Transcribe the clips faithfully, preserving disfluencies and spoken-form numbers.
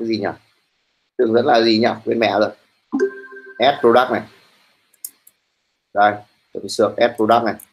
cái gì nhỉ? Đường dẫn là gì nhỉ? Quên mẹ rồi. Add product này. Đây, chấm sược add product này.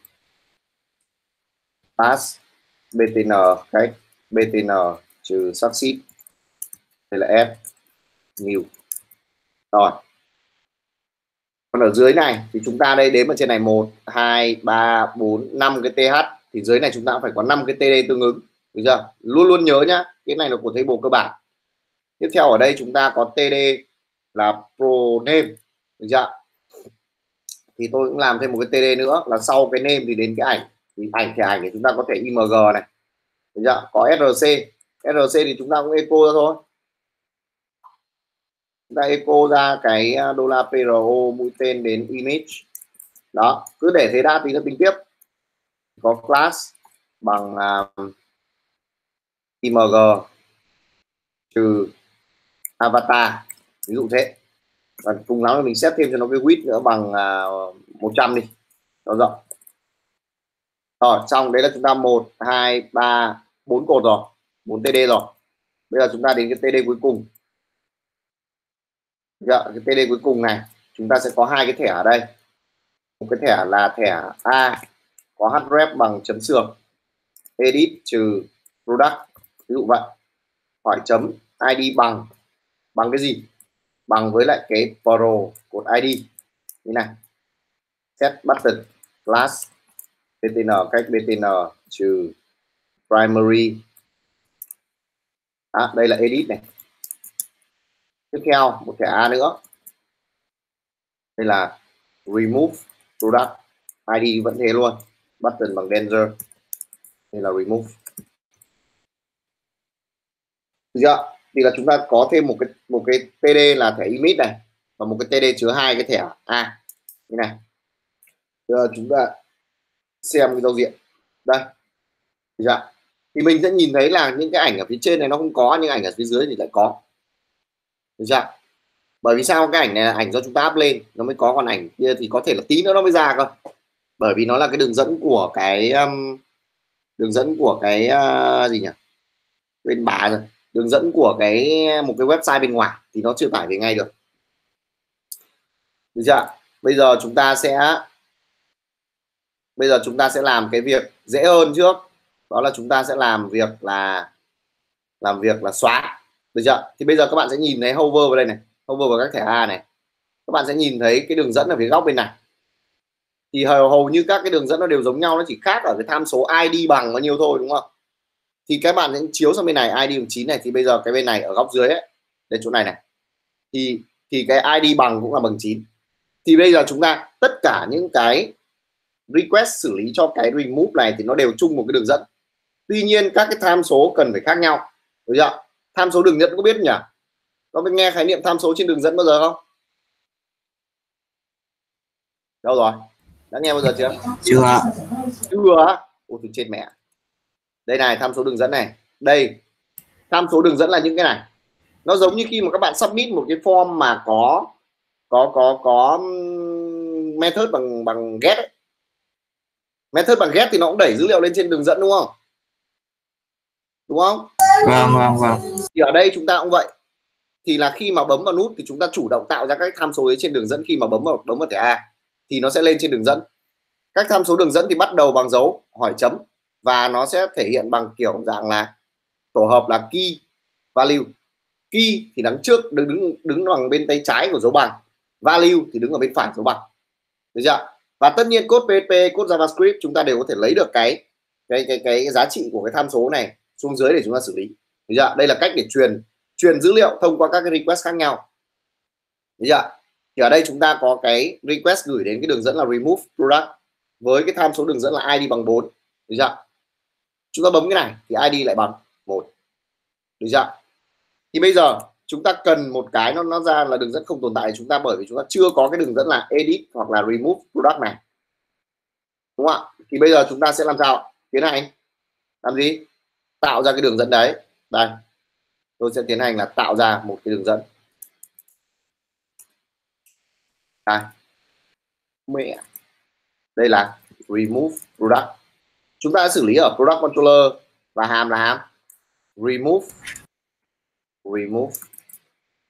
Pass btn cách btn trừ succeed. Đây là add new. Rồi. Còn ở dưới này thì chúng ta đây đếm ở trên này một, hai, ba, bốn, năm cái th, thì dưới này chúng ta phải có năm cái td tương ứng, được chưa? Luôn luôn nhớ nhá, cái này là của table cơ bản. Tiếp theo ở đây chúng ta có td là pro name, được chưa? Thì tôi cũng làm thêm một cái td nữa là sau cái name thì đến cái ảnh, thì ảnh thì ảnh thì chúng ta có thể img này, được chưa? Có rc, rc thì chúng ta cũng echo ra thôi. Chúng ta echo ra cái đô la pro mũi tên đến image. Đó, cứ để thế đã, tí nữa tính tiếp. Có class bằng uh, img trừ avatar, ví dụ thế. Và cùng lắm là mình set thêm cho nó cái width nữa bằng uh, một trăm đi, nó rộng. Rồi, xong đấy là chúng ta một, hai, ba, bốn cột rồi, bốn td rồi. Bây giờ chúng ta đến cái td cuối cùng. Dạ, cái td cuối cùng này chúng ta sẽ có hai cái thẻ ở đây. Một cái thẻ là thẻ A có href bằng chấm sược edit trừ product, ví dụ vậy. Hỏi chấm id bằng bằng cái gì? Bằng với lại cái pro cột id như này. Set button class btn cách btn trừ primary. À, đây là edit này. Tiếp theo một thẻ A nữa. Đây là remove product, id vẫn thế luôn, button bằng danger. Đây là remove. Được chưa? Thì là chúng ta có thêm một cái một cái td là thẻ image này và một cái td chứa hai cái thẻ A như này. Giờ chúng ta xem cái giao diện đây. Được chưa? Thì mình sẽ nhìn thấy là những cái ảnh ở phía trên này nó không có, nhưng ảnh ở phía dưới thì lại có. Được chưa? Bởi vì sao? Cái ảnh này là ảnh do chúng ta up lên nó mới có, còn ảnh kia thì có thể là tí nữa nó mới ra cơ. Bởi vì nó là cái đường dẫn của cái um, đường dẫn của cái uh, gì nhỉ? Bên bà rồi. Đường dẫn của cái một cái website bên ngoài thì nó chưa tải về ngay được. Được chưa? Bây giờ chúng ta sẽ bây giờ chúng ta sẽ làm cái việc dễ hơn trước. Đó là chúng ta sẽ làm việc là làm việc là xóa. Được chưa? Thì bây giờ các bạn sẽ nhìn thấy hover vào đây này, hover vào các thẻ A này. Các bạn sẽ nhìn thấy cái đường dẫn ở phía góc bên này. Thì hầu, hầu như các cái đường dẫn nó đều giống nhau, nó chỉ khác ở cái tham số id bằng bao nhiêu thôi, đúng không? Thì các bạn sẽ chiếu sang bên này id bằng chín này, thì bây giờ cái bên này ở góc dưới ấy, đến chỗ này này, thì thì cái id bằng cũng là bằng chín. Thì bây giờ chúng ta tất cả những cái request xử lý cho cái remove này thì nó đều chung một cái đường dẫn. Tuy nhiên các cái tham số cần phải khác nhau, được chưa? Tham số đường dẫn có biết nhỉ? Có biết nghe khái niệm tham số trên đường dẫn bao giờ không? Đâu rồi? Đã nghe bao giờ chưa? Chưa ạ. Chưa á? Ôi thì chết mẹ. Đây này, tham số đường dẫn này. Đây, tham số đường dẫn là những cái này. Nó giống như khi mà các bạn submit một cái form mà có có có có method bằng bằng get ấy. Method bằng get thì nó cũng đẩy dữ liệu lên trên đường dẫn, đúng không? Đúng không? Vâng vâng vâng. Thì ở đây chúng ta cũng vậy. Thì là khi mà bấm vào nút thì chúng ta chủ động tạo ra các tham số ấy trên đường dẫn. Khi mà bấm vào bấm vào thẻ A thì nó sẽ lên trên đường dẫn. Các tham số đường dẫn thì bắt đầu bằng dấu hỏi chấm và nó sẽ thể hiện bằng kiểu dạng là tổ hợp là key value. Key thì đằng trước đứng đứng đứng bằng bên tay trái của dấu bằng, value thì đứng ở bên phải dấu bằng. Được chưa? Và tất nhiên code pê hát pê, code JavaScript chúng ta đều có thể lấy được cái cái cái cái, cái giá trị của cái tham số này xuống dưới để chúng ta xử lý. Được chưa? Đây là cách để truyền truyền dữ liệu thông qua các cái request khác nhau. Được chưa? Thì ở đây chúng ta có cái request gửi đến cái đường dẫn là remove product với cái tham số đường dẫn là id bằng bốn. Được chưa? Chúng ta bấm cái này thì id lại bằng một. Được chưa? Thì bây giờ chúng ta cần một cái nó nó ra là đường dẫn không tồn tại chúng ta, bởi vì chúng ta chưa có cái đường dẫn là edit hoặc là remove product này, đúng không ạ? Thì bây giờ chúng ta sẽ làm sao? Tiến hành làm gì? Tạo ra cái đường dẫn đấy. Đây, tôi sẽ tiến hành là tạo ra một cái đường dẫn. Đây, mẹ, đây là remove product. Chúng ta đã xử lý ở product controller và hàm là hàm remove remove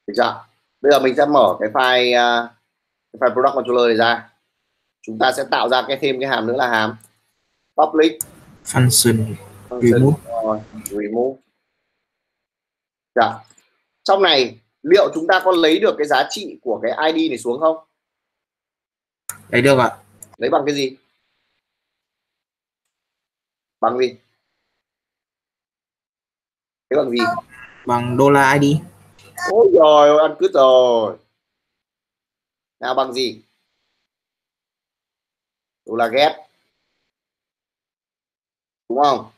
Được chưa? Bây giờ mình sẽ mở cái file uh, cái file product controller này ra. Chúng ta sẽ tạo ra cái thêm cái hàm nữa là hàm public function, function remove. remove. Dạ. Trong này liệu chúng ta có lấy được cái giá trị của cái i đê này xuống không? Lấy được ạ. Lấy bằng cái gì? Bằng gì? Lấy bằng gì? Bằng đô la i đê. Ôi rồi ăn cứt rồi. Nào bằng gì? Đô la get. Đúng không?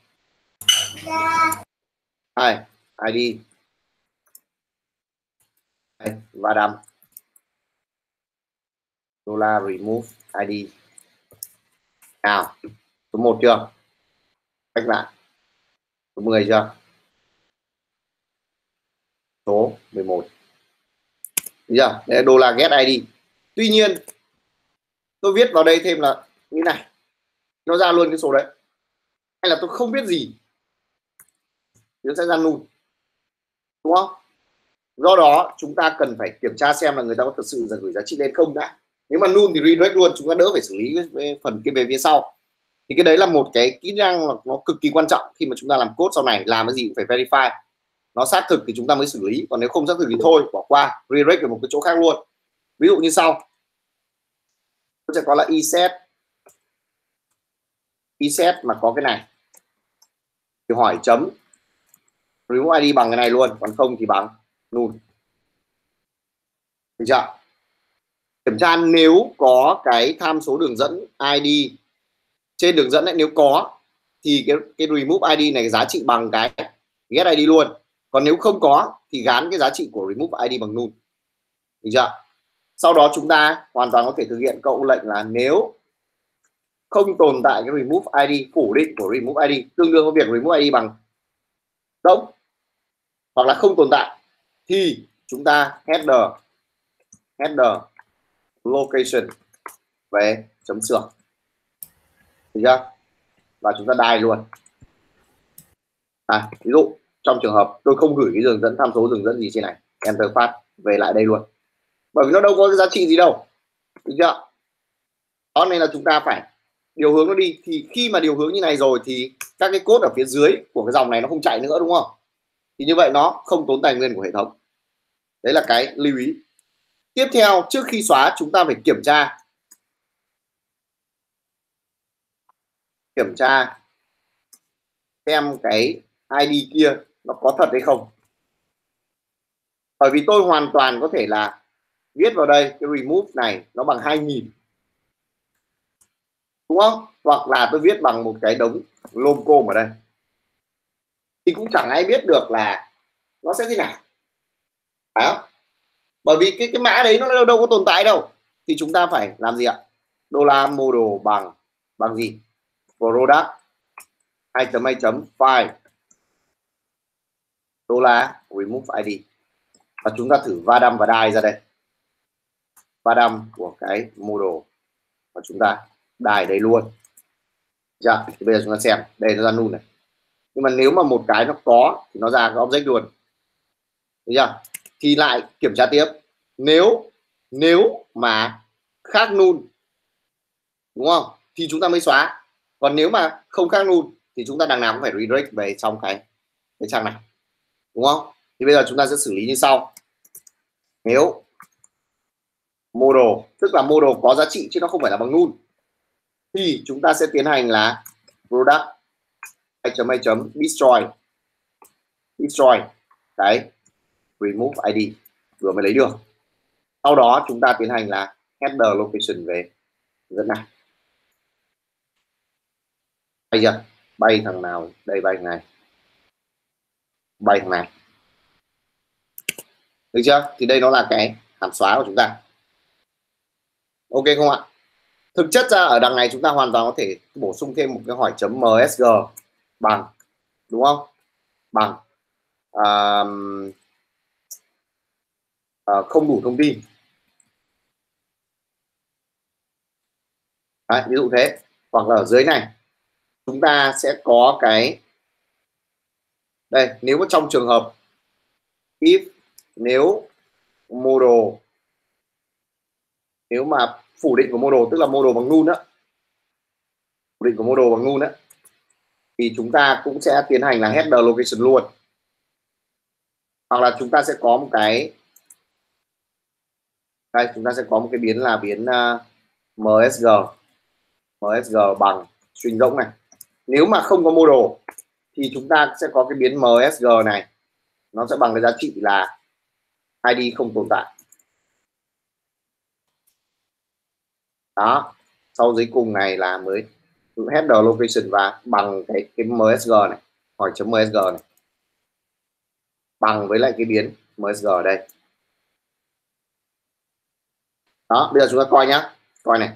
Hai i đê. Đây, và đâm đô la remove i đê. Nào, số một chưa? Cách lại. Số mười chưa? Số mười một. Được chưa? Đây là đô la get i đê. Tuy nhiên tôi viết vào đây thêm là như này, nó ra luôn cái số đấy. Hay là tôi không biết gì, nó sẽ ra null, đúng không? Do đó chúng ta cần phải kiểm tra xem là người ta có thực sự gửi giá trị lên không đã. Nếu mà null thì redirect luôn, chúng ta đỡ phải xử lý cái phần kia về phía sau. Thì cái đấy là một cái kỹ năng nó cực kỳ quan trọng khi mà chúng ta làm code sau này, làm cái gì cũng phải verify, nó xác thực thì chúng ta mới xử lý, còn nếu không xác thực thì thôi bỏ qua, redirect ở một cái chỗ khác luôn. Ví dụ như sau, tôi sẽ có là iset iset mà có cái này thì hỏi chấm remove i đê bằng cái này luôn, còn không thì bằng null. Được chưa? Kiểm tra nếu có cái tham số đường dẫn i đê trên đường dẫn ấy, nếu có thì cái cái remove i đê này giá trị bằng cái get i đê luôn, còn nếu không có thì gán cái giá trị của remove i đê bằng null. Được chưa? Sau đó chúng ta hoàn toàn có thể thực hiện câu lệnh là nếu không tồn tại cái remove i đê, phủ định của remove i đê tương đương với việc remove i đê bằng đống hoặc là không tồn tại, thì chúng ta header header location về chấm sửa. Được chưa? Và chúng ta đài luôn. À, ví dụ trong trường hợp tôi không gửi cái đường dẫn tham số đường dẫn gì trên này, enter phát về lại đây luôn, bởi vì nó đâu có cái giá trị gì đâu. Được chưa? Đó nên là chúng ta phải điều hướng nó đi, thì khi mà điều hướng như này rồi thì các cái code ở phía dưới của cái dòng này nó không chạy nữa, đúng không? Thì như vậy nó không tốn tài nguyên của hệ thống. Đấy là cái lưu ý. Tiếp theo, trước khi xóa chúng ta phải kiểm tra kiểm tra xem cái i đê kia nó có thật hay không. Bởi vì tôi hoàn toàn có thể là viết vào đây cái remove này nó bằng hai nghìn, đúng không? Hoặc là tôi viết bằng một cái đống lomcom ở đây, thì cũng chẳng ai biết được là nó sẽ thế nào. Đó. Bởi vì cái cái mã đấy nó đâu, đâu có tồn tại đâu. Thì chúng ta phải làm gì ạ? Đô la model bằng bằng gì? Product hai chấm hai chấm file đô la remove i đê. Và chúng ta thử va đâm và đai ra đây. Va đâm của cái model và chúng ta đài đây luôn. Dạ, thì bây giờ chúng ta xem, đây nó ra null này. Nhưng mà nếu mà một cái nó có thì nó ra cái object luôn. Được chưa? Thì lại kiểm tra tiếp. Nếu nếu mà khác null, đúng không? Thì chúng ta mới xóa. Còn nếu mà không khác null thì chúng ta đằng nào cũng phải redirect về trong cái cái trang này. Đúng không? Thì bây giờ chúng ta sẽ xử lý như sau. Nếu model, tức là model có giá trị chứ nó không phải là bằng null, thì chúng ta sẽ tiến hành là product hai chấm hai chấm destroy destroy cái remove i đê vừa mới lấy được. Sau đó chúng ta tiến hành là header location về dẫn này. Bay chưa? Bay thằng nào? Đây bay thằng này. Bay thằng này. Được chưa? Thì đây nó là cái hàm xóa của chúng ta. Ok không ạ? Thực chất ra ở đằng này chúng ta hoàn toàn có thể bổ sung thêm một cái hỏi chấm msg bằng, đúng không? Bằng uh, uh, không đủ thông tin. Đấy, ví dụ thế. Hoặc là ở dưới này chúng ta sẽ có cái đây, nếu mà trong trường hợp if nếu model, nếu mà phủ định của model tức là model bằng null á, phủ định của model bằng null á, thì chúng ta cũng sẽ tiến hành là header location luôn, hoặc là chúng ta sẽ có một cái đây, chúng ta sẽ có một cái biến là biến uh, msg msg bằng string rỗng này. Nếu mà không có model thì chúng ta sẽ có cái biến msg này, nó sẽ bằng cái giá trị là i đê không tồn tại. Đó, sau dưới cùng này là mới header location và bằng cái cái msg này, hỏi chấm msg này, bằng với lại cái biến msg ở đây. Đó, bây giờ chúng ta coi nhá, coi này,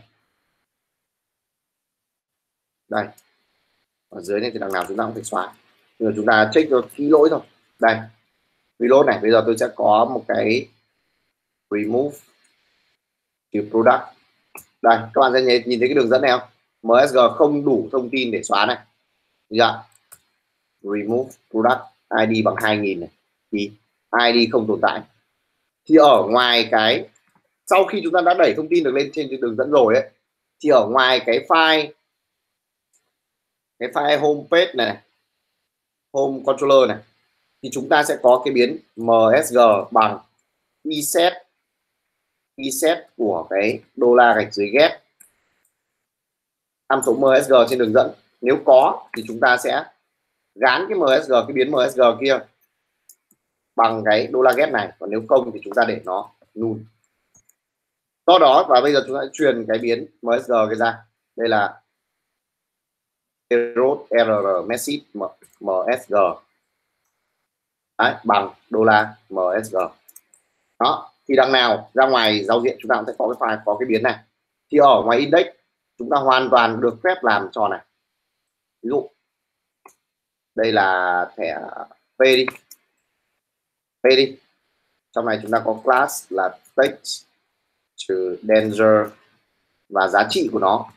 đây ở dưới này thì đằng nào chúng ta cũng phải xóa, nhưng mà chúng ta check cho kỹ lỗi thôi. Đây reload này, bây giờ tôi sẽ có một cái remove to product. Đây các bạn sẽ nhìn, nhìn thấy cái đường dẫn này không, msg không đủ thông tin để xóa này, dạ. Remove product i đê bằng hai nghìn này, thì i đê không tồn tại. Thì ở ngoài cái sau khi chúng ta đã đẩy thông tin được lên trên đường dẫn rồi ấy, thì ở ngoài cái file cái file home page này, home controller này, thì chúng ta sẽ có cái biến msg bằng iset iset của cái đô la gạch dưới get tham số msg trên đường dẫn. Nếu có thì chúng ta sẽ gán cái msg, cái biến msg kia bằng cái đô la get này, còn nếu không thì chúng ta để nó null. Do đó, và bây giờ chúng ta truyền cái biến msg cái ra, đây là error error message msg đấy, bằng đô la msg. Đó, thì đằng nào ra ngoài giao diện chúng ta cũng sẽ có cái file, có cái biến này. Thì ở ngoài index chúng ta hoàn toàn được phép làm trò này. Ví dụ đây là thẻ P đi, P đi, trong này chúng ta có class là text trừ danger và giá trị của nó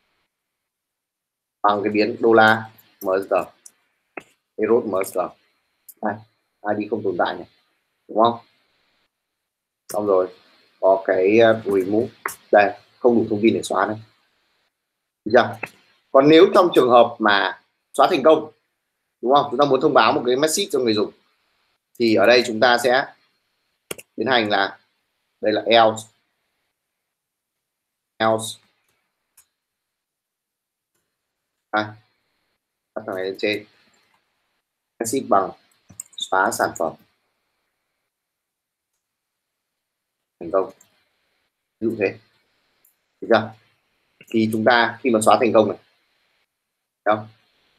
bằng cái biến đô la msg, error msg. Đây, i đê không tồn tại này, đúng không? Xong rồi có cái remove, đây không đủ thông tin để xóa này, được chưa? Còn nếu trong trường hợp mà xóa thành công, đúng không, chúng ta muốn thông báo một cái message cho người dùng, thì ở đây chúng ta sẽ tiến hành là đây là else else à, các thằng này lên trên, message bằng xóa sản phẩm thành công, ví dụ thế, được chưa? Thì chúng ta khi mà xóa thành công này, thấy không,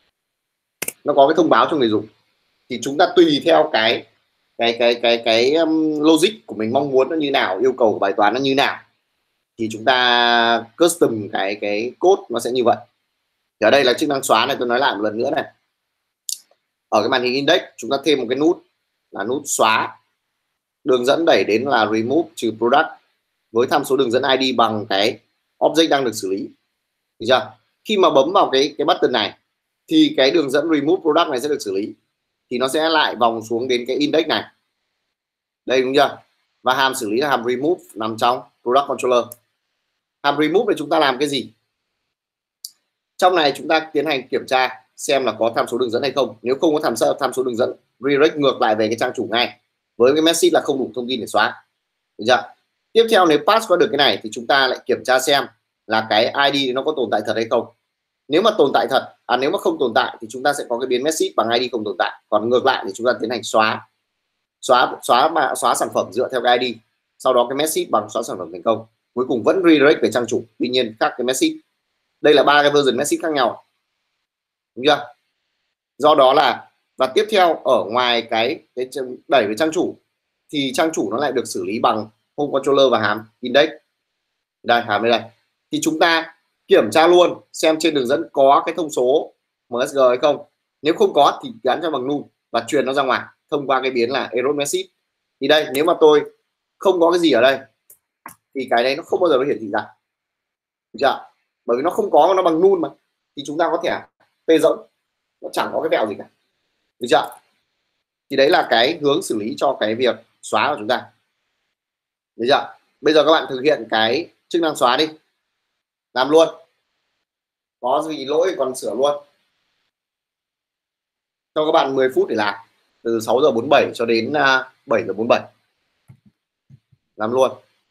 nó có cái thông báo cho người dùng, thì chúng ta tùy theo cái cái cái cái cái um, logic của mình mong muốn nó như nào, yêu cầu của bài toán nó như nào, thì chúng ta custom cái cái code nó sẽ như vậy. Thì ở đây là chức năng xóa này, tôi nói lại một lần nữa này, ở cái màn hình index chúng ta thêm một cái nút là nút xóa đường dẫn đẩy đến là remove trừ product với tham số đường dẫn i đê bằng cái object đang được xử lý, được chưa? Khi mà bấm vào cái cái button này thì cái đường dẫn remove product này sẽ được xử lý, thì nó sẽ lại vòng xuống đến cái index này, đây, đúng chưa? Và hàm xử lý là hàm remove nằm trong product controller. Hàm remove này chúng ta làm cái gì? Trong này chúng ta tiến hành kiểm tra xem là có tham số đường dẫn hay không. Nếu không có tham số tham số đường dẫn, redirect ngược lại về cái trang chủ ngay với cái message là không đủ thông tin để xóa, được chưa? Tiếp theo nếu pass qua được cái này thì chúng ta lại kiểm tra xem là cái i đê nó có tồn tại thật hay không. Nếu mà tồn tại thật, à nếu mà không tồn tại thì chúng ta sẽ có cái biến message bằng i đê không tồn tại. Còn ngược lại thì chúng ta tiến hành xóa xóa xóa mà xóa sản phẩm dựa theo cái i đê, sau đó cái message bằng xóa sản phẩm thành công, cuối cùng vẫn redirect về trang chủ, tuy nhiên khác cái message. Đây là ba cái version message khác nhau, đúng chưa? Do đó là, và tiếp theo ở ngoài cái, cái đẩy về trang chủ thì trang chủ nó lại được xử lý bằng home controller và hàm index. Đây, hàm đây, đây thì chúng ta kiểm tra luôn xem trên đường dẫn có cái thông số msg hay không. Nếu không có thì gắn cho bằng null và truyền nó ra ngoài thông qua cái biến là error message. Thì đây, nếu mà tôi không có cái gì ở đây thì cái đấy nó không bao giờ nó hiển thị ra, được chưa? Bởi vì nó không có, nó bằng null mà, thì chúng ta có thể p rỗng, nó chẳng có cái vẹo gì cả, được chưa? Thì đấy là cái hướng xử lý cho cái việc xóa của chúng ta. Được chưa? Bây giờ các bạn thực hiện cái chức năng xóa đi, làm luôn, có gì lỗi còn sửa luôn. Cho các bạn mười phút để làm, từ sáu giờ bốn mươi bảy cho đến bảy giờ bốn mươi bảy, làm luôn.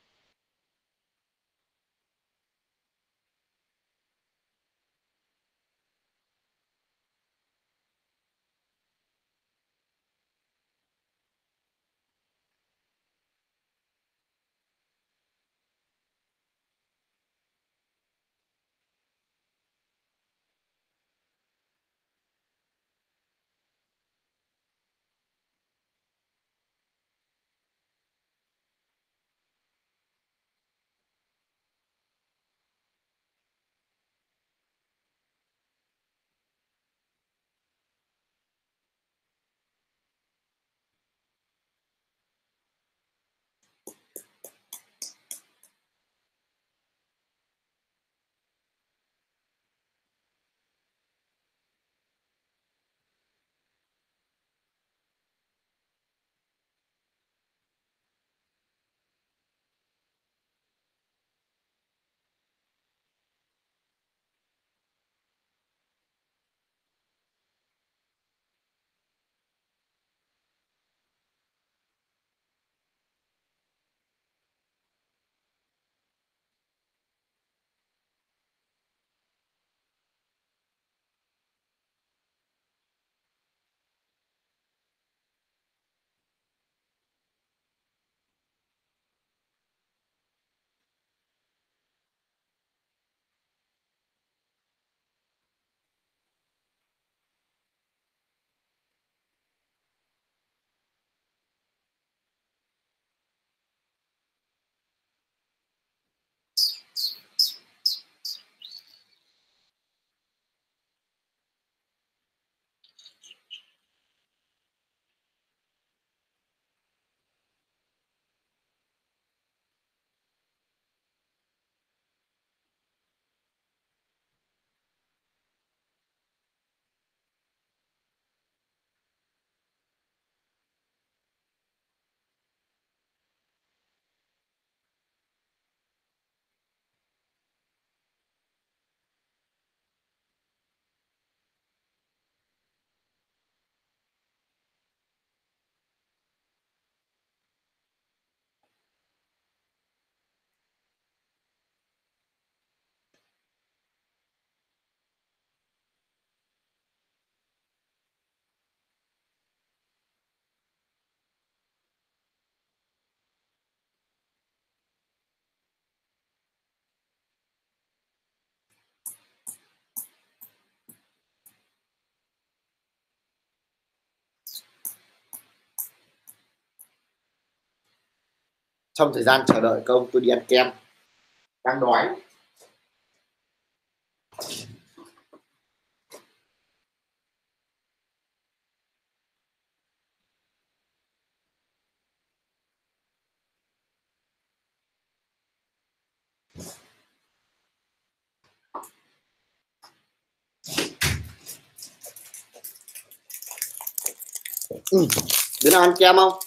Trong thời gian chờ đợi công, tôi đi ăn kem, đang đói. Ừ. Đứa nào ăn kem không?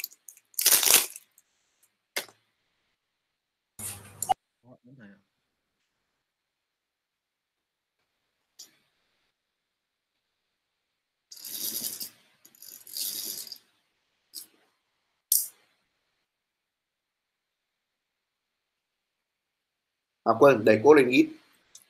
À quên, đẩy cô lên ít.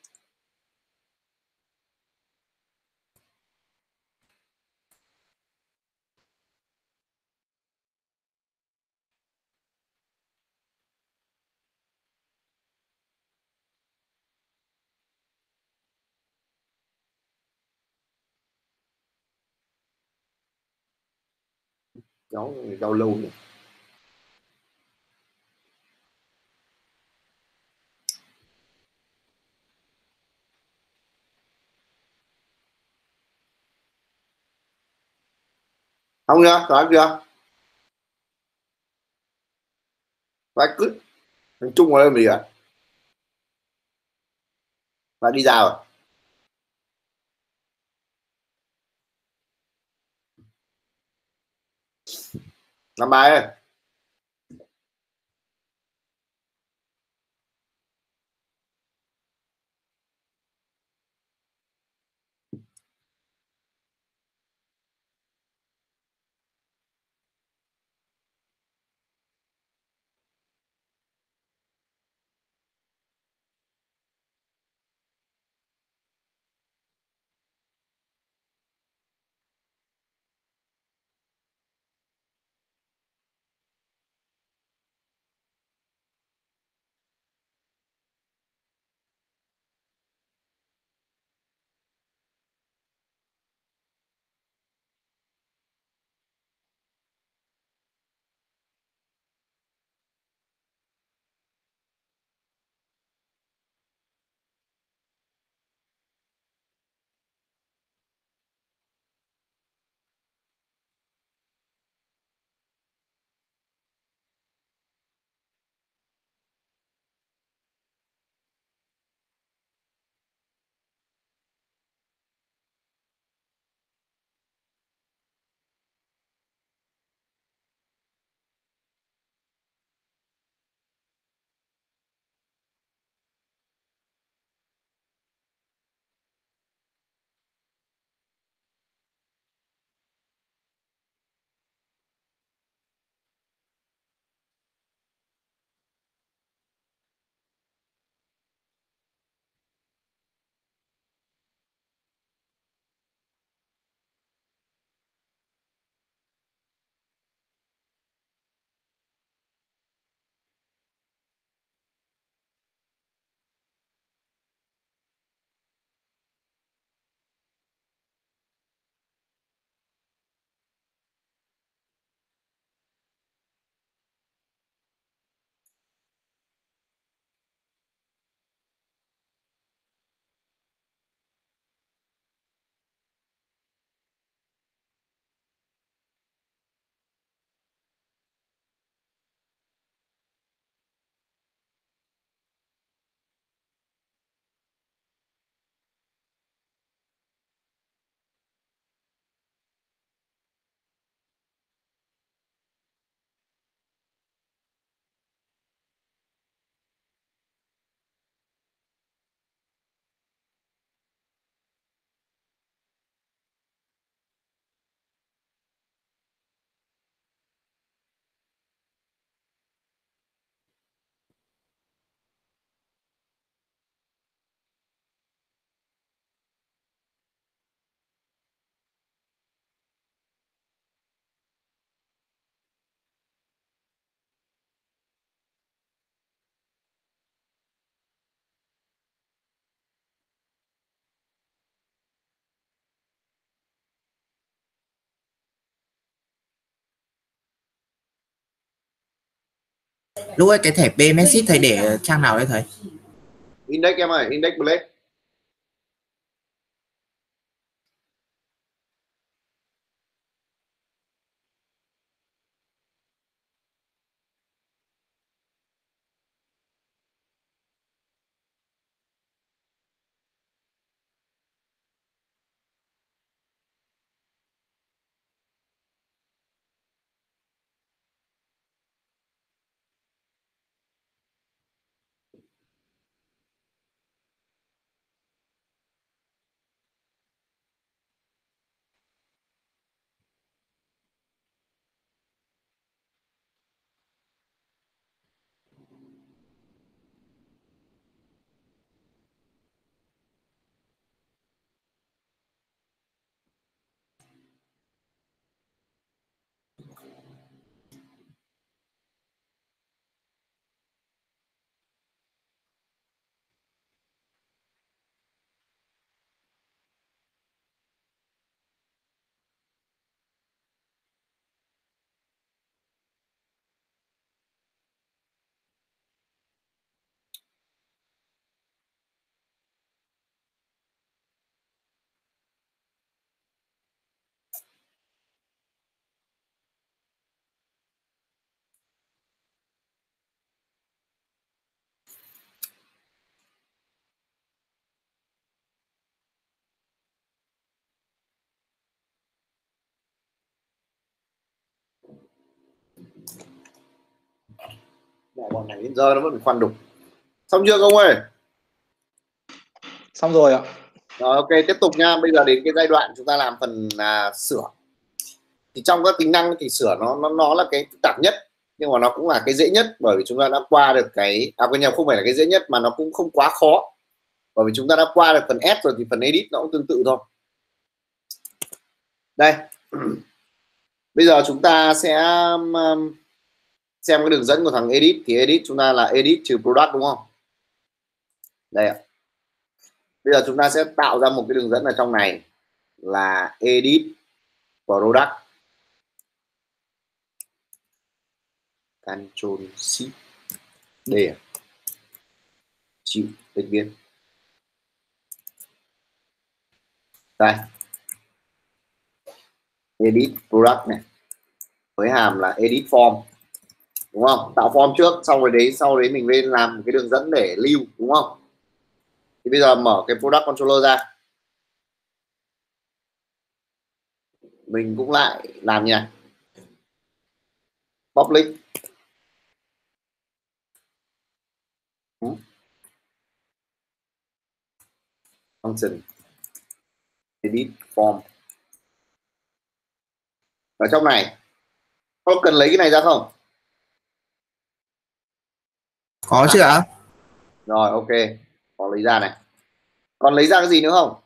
Cháu giao lâu nhỉ. Không nhá, có ăn chưa? Và cứ thằng Trung ở đây gì ạ? Và đi ra rồi. Làm bài ơi. Lúc ấy cái thẻ pay message thầy để ở trang nào đấy thầy? Index em ơi, index plate. Mẹ bọn này đến giờ nó vẫn khoan đục. Xong chưa công ơi? Xong rồi ạ. Rồi, ok, tiếp tục nha. Bây giờ đến cái giai đoạn chúng ta làm phần à, sửa. Thì trong các tính năng thì sửa nó nó nó là cái phức tạp nhất, nhưng mà nó cũng là cái dễ nhất, bởi vì chúng ta đã qua được cái à quên nhầm, không phải là cái dễ nhất mà nó cũng không quá khó, bởi vì chúng ta đã qua được phần add rồi thì phần edit nó cũng tương tự thôi. Đây. Bây giờ chúng ta sẽ um, xem cái đường dẫn của thằng edit. Thì edit chúng ta là edit trừ product đúng không? Đây ạ. Bây giờ chúng ta sẽ tạo ra một cái đường dẫn ở trong này là edit product. Control Shift D chịu tách biến. Đây. Edit product này với hàm là edit form, đúng không? Tạo form trước, xong rồi đấy sau đấy mình lên làm cái đường dẫn để lưu, đúng không? Thì bây giờ mở cái product controller ra, mình cũng lại làm như này, public function edit form. Ở trong này có cần lấy cái này ra không? Có chưa ạ? Rồi, ok, có lấy ra này. Còn lấy ra cái gì nữa không?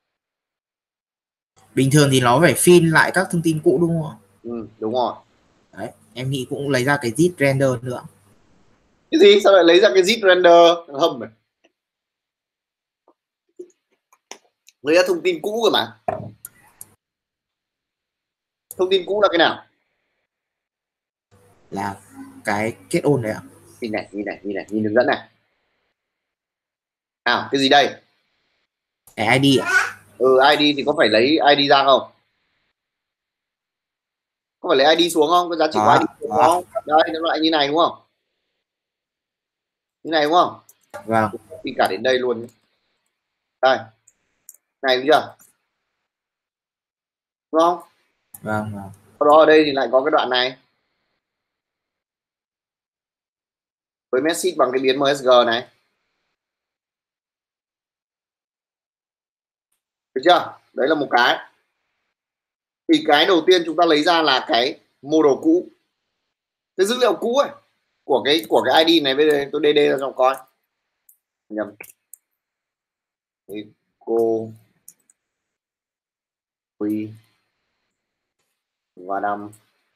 Bình thường thì nó phải fill lại các thông tin cũ đúng không? Ừ, đúng rồi. Đấy, em nghĩ cũng lấy ra cái zip render nữa. Cái gì? Sao lại lấy ra cái zip render? Hâm này. Lấy ra thông tin cũ rồi mà. Thông tin cũ là cái nào? Là cái kết ôn đấy ạ. Nhìn này, nhìn này, nhìn này, nhìn hướng dẫn này. Nào, cái gì đây? Cái i đê ạ. Ừ, i đê thì có phải lấy i đê ra không? Có phải lấy i đê xuống không? Cái giá trị Đó, của i đê xuống đó. không? Đây, nó loại như này đúng không? Như này đúng không? Vâng. Đi cả đến đây luôn. Đây. Này đúng chưa? Đúng không? Vâng, vâng. Sau đó ở đây thì lại có cái đoạn này. Với message bằng cái biến em ét giê này. Được chưa? Đấy là một cái. Thì cái đầu tiên chúng ta lấy ra là cái model cũ, cái dữ liệu cũ ấy của cái của cái i đê này. Bây giờ tôi dd ra trong coi nhầm cô quy và năm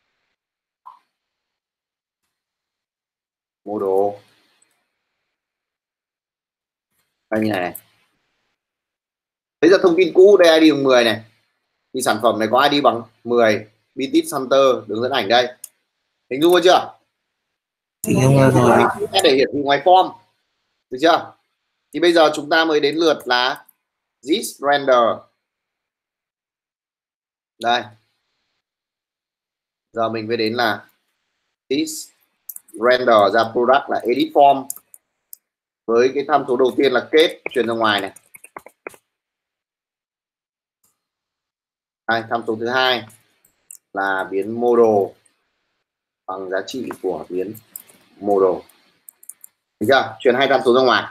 model đây như này, này. Lấy ra thông tin cũ đây, i đê bằng mười này, thì sản phẩm này có i đê bằng mười, Bitit Center, đường dẫn ảnh đây, hình dung chưa? Hình dung ra rồi ạ. S để hiển thị ngoài form, được chưa? Thì bây giờ chúng ta mới đến lượt là this render. Đây, giờ mình mới đến là this render ra product là edit form, với cái tham số đầu tiên là kết truyền ra ngoài này. Đây, tham số thứ hai là biến model bằng giá trị của biến model, được chưa? Truyền hai tham số ra ngoài.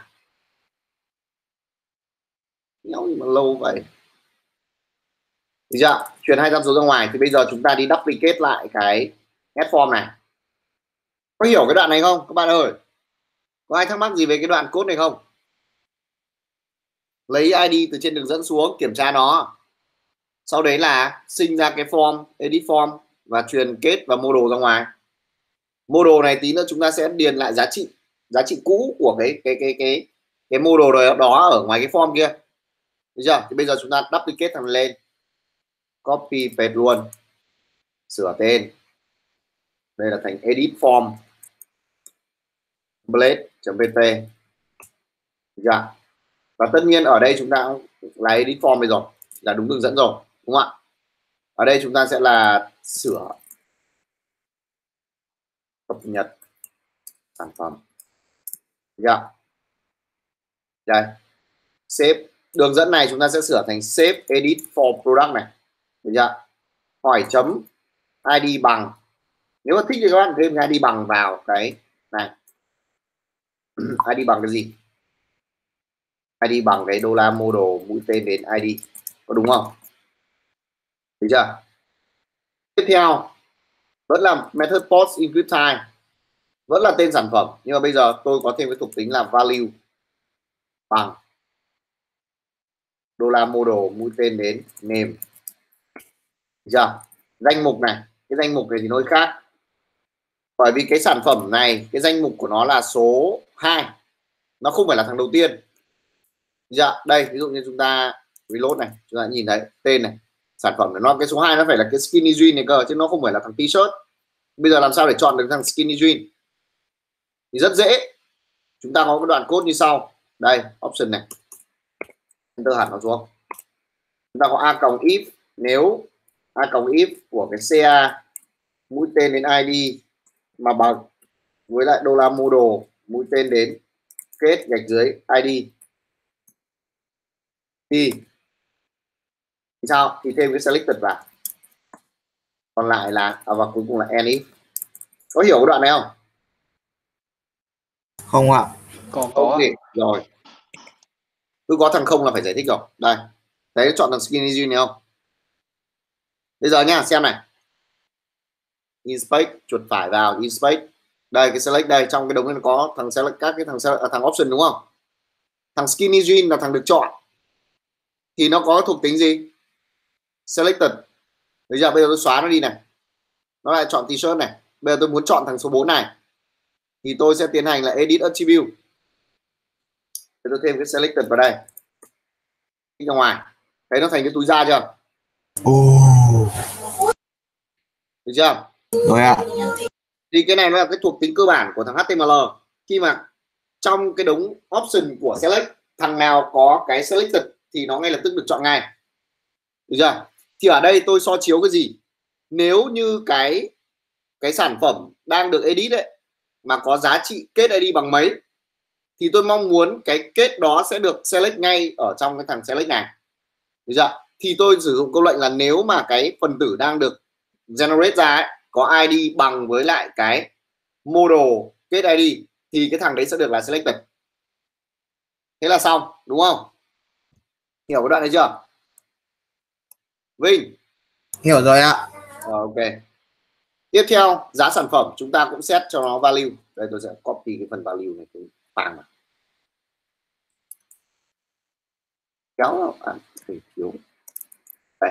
Nhóc nhưng mà lâu vậy. Được chưa? Truyền hai tham số ra ngoài thì bây giờ chúng ta đi duplicate lại cái get form này. Có hiểu cái đoạn này không các bạn ơi? Có ai thắc mắc gì về cái đoạn code này không? Lấy i đê từ trên đường dẫn xuống, kiểm tra nó. Sau đấy là sinh ra cái form, edit form và truyền kết và model ra ngoài. Model này tí nữa chúng ta sẽ điền lại giá trị giá trị cũ của cái cái cái cái cái model đó ở ngoài cái form kia. Được chưa? Thì bây giờ chúng ta duplicate thằng lên, copy paste luôn, sửa tên. Đây là thành edit form blade.pt. Được chưa? Và tất nhiên ở đây chúng ta là edit form bây giờ là đúng đường dẫn rồi, đúng không ạ? Ở đây chúng ta sẽ là sửa cập nhật sản phẩm. Được chưa? Đây, save đường dẫn này chúng ta sẽ sửa thành save edit for product này. Được chưa? Hỏi chấm i đê bằng, nếu mà thích thì các bạn thêm i đê bằng vào cái này. i đê bằng cái gì? i đê bằng cái đô la model mũi tên đến i đê, có đúng không? Được chưa? Tiếp theo vẫn là method post include time, vẫn là tên sản phẩm, nhưng mà bây giờ tôi có thêm cái thuộc tính là value bằng đô la model mũi tên đến name. Được chưa? Danh mục này, cái danh mục này thì nó khác, bởi vì cái sản phẩm này cái danh mục của nó là số hai, nó không phải là thằng đầu tiên. Dạ, đây ví dụ như chúng ta reload này, chúng ta nhìn thấy tên này, sản phẩm này, nó cái số hai nó phải là cái skinny jean này cơ, chứ nó không phải là thằng t-shirt. Bây giờ làm sao để chọn được thằng skinny jean? Thì rất dễ, chúng ta có cái đoạn code như sau. Đây, option này, enter hẳn nó xuống. Chúng ta có a cộng if, nếu a cộng if của cái ca mũi tên đến i đê mà bằng với lại đô la model mũi tên đến kết gạch dưới i đê thì, thì sao? Thì thêm cái selected vào, còn lại là à, và cuối cùng là any. Có hiểu cái đoạn này không? Không ạ. Còn có. Ok rồi, cứ có thằng không là phải giải thích rồi. Đây, đấy, chọn thằng skinny jean này không? Bây giờ nha, xem này, inspect, chuột phải vào inspect, đây cái select đây, trong cái đống này có thằng select các cái thằng select, à, thằng option đúng không? Thằng skinny jean là thằng được chọn thì nó có thuộc tính gì? Selected. Bây giờ bây giờ tôi xóa nó đi này, nó lại chọn t-shirt này. Bây giờ tôi muốn chọn thằng số bốn này thì tôi sẽ tiến hành là edit attribute, thì tôi thêm cái selected vào đây, đi ra ngoài, thấy nó thành cái túi da chưa? Oh. Được chưa? Rồi ạ. Thì cái này nó là cái thuộc tính cơ bản của thằng hát tê em lờ. Khi mà trong cái đống option của select, thằng nào có cái selected thì nó ngay lập tức được chọn ngay. Được chưa? Thì ở đây tôi so chiếu cái gì? Nếu như cái cái sản phẩm đang được edit ấy mà có giá trị kết i đê bằng mấy thì tôi mong muốn cái kết đó sẽ được select ngay ở trong cái thằng select này. Được chưa? Thì tôi sử dụng câu lệnh là nếu mà cái phần tử đang được generate ra ấy, có i đê bằng với lại cái model kết i đê thì cái thằng đấy sẽ được là selected. Thế là xong, đúng không? Hiểu cái đoạn này chưa? Vinh Hiểu rồi ạ. Rồi, ok. Tiếp theo giá sản phẩm chúng ta cũng set cho nó value. Đây tôi sẽ copy cái phần value này, tôi phang vào. Kéo à, thiếu. Đây.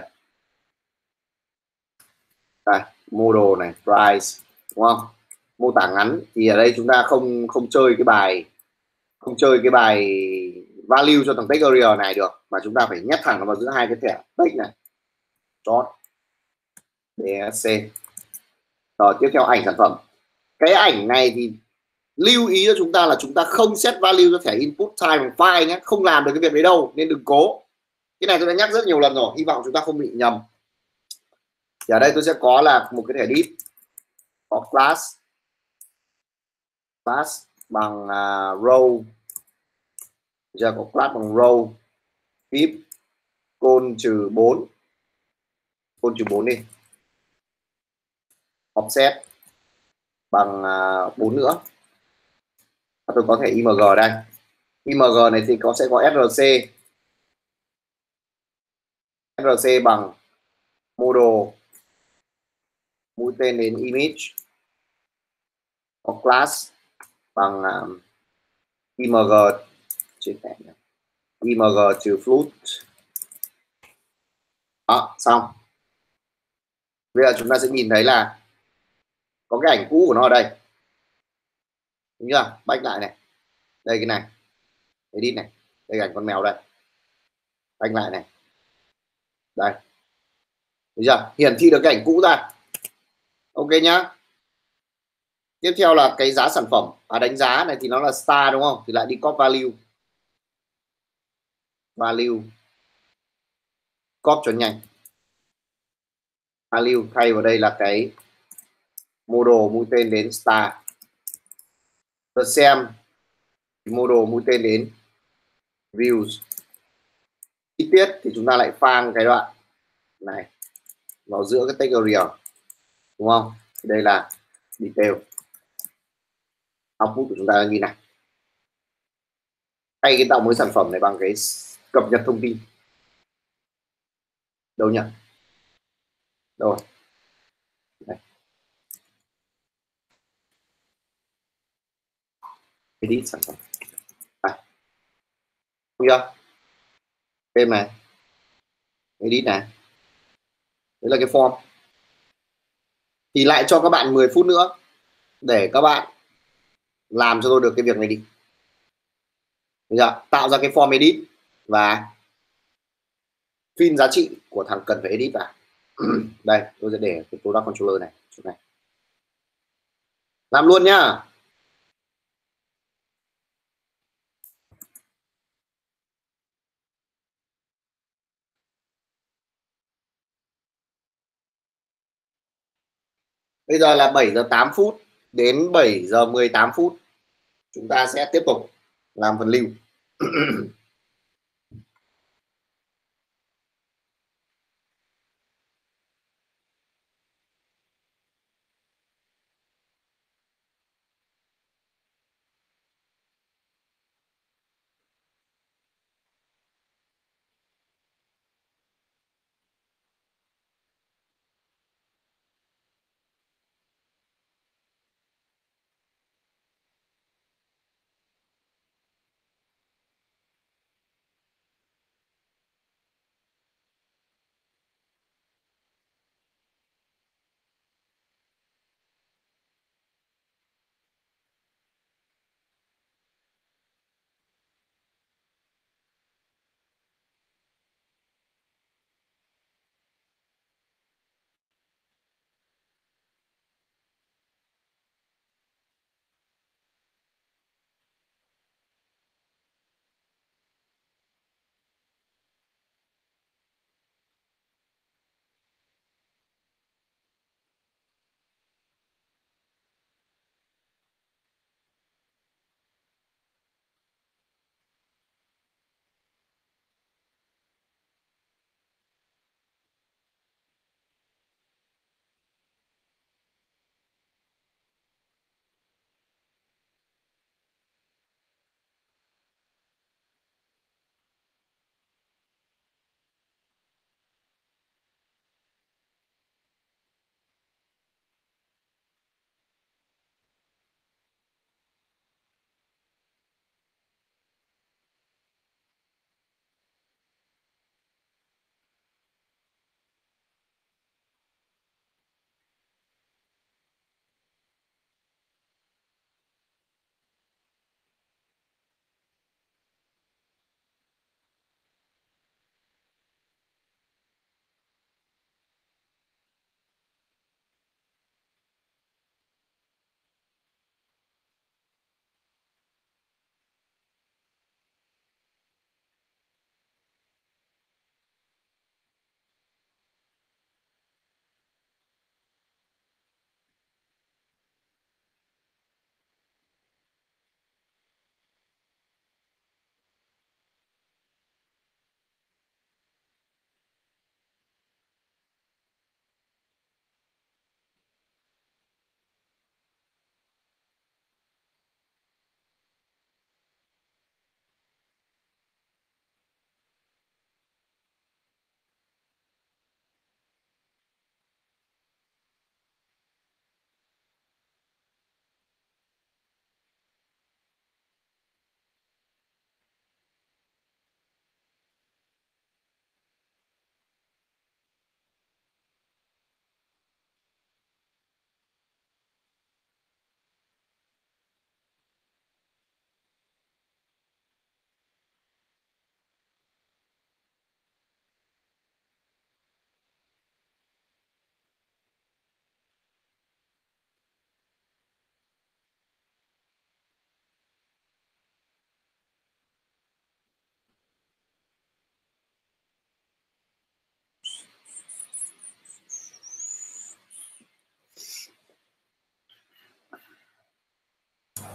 Đây, model này, price, đúng không? Mô tả ngắn thì ở đây chúng ta không không chơi cái bài không chơi cái bài value cho thằng text area này được, mà chúng ta phải nhét thẳng nó vào giữa hai cái thẻ text này. Chọn đê ét xê. Rồi tiếp theo ảnh sản phẩm. Cái ảnh này thì Lưu ý cho chúng ta là chúng ta không set value cho thẻ input time bằng file nhé, không làm được cái việc đấy đâu nên đừng cố. Cái này tôi đã nhắc rất nhiều lần rồi, hy vọng chúng ta không bị nhầm. Thì ở đây tôi sẽ có là một cái thẻ div có class class bằng uh, row, giờ có class bằng row div côn trừ bốn, côn trừ bốn đi, offset bằng uh, bốn nữa. Và tôi có thể img đây, img này thì có sẽ có rc rc bằng model mũi tên đến image, có class bằng uh, img trên thẻ img trừ float. Đó, xong. Bây giờ chúng ta sẽ nhìn thấy là có cái ảnh cũ của nó ở đây, đúng chưa? Back lại này, đây cái này, edit này, đây ảnh con mèo đây, back lại này, đây, được chưa? Hiển thị được cái ảnh cũ ra. Ok nhá. Tiếp theo là cái giá sản phẩm, à đánh giá này thì nó là star đúng không? Thì lại đi copy value, value, copy cho nhanh. Value thay vào đây là cái model mũi tên đến star. Tôi xem model mũi tên đến views. Chi tiết thì chúng ta lại phang cái đoạn này vào giữa cái text area, đúng không? Thì đây là detail. Output của chúng ta là như này. Thay cái tạo mới sản phẩm này bằng cái cập nhật thông tin. Đâu nhỉ? Rồi. Đây. Edit sản phẩm. À. Đúng chưa? Thêm này. Edit này. Đấy là cái form. Thì lại cho các bạn mười phút nữa để các bạn làm cho tôi được cái việc này đi. Được chưa? Tạo ra cái form edit và pin giá trị của thằng cần phải edit vào. Đây, tôi sẽ để cái product controller này, chỗ này. Làm luôn nhá. Bây giờ là bảy giờ tám phút đến bảy giờ mười tám phút. Chúng ta sẽ tiếp tục làm phần lưu.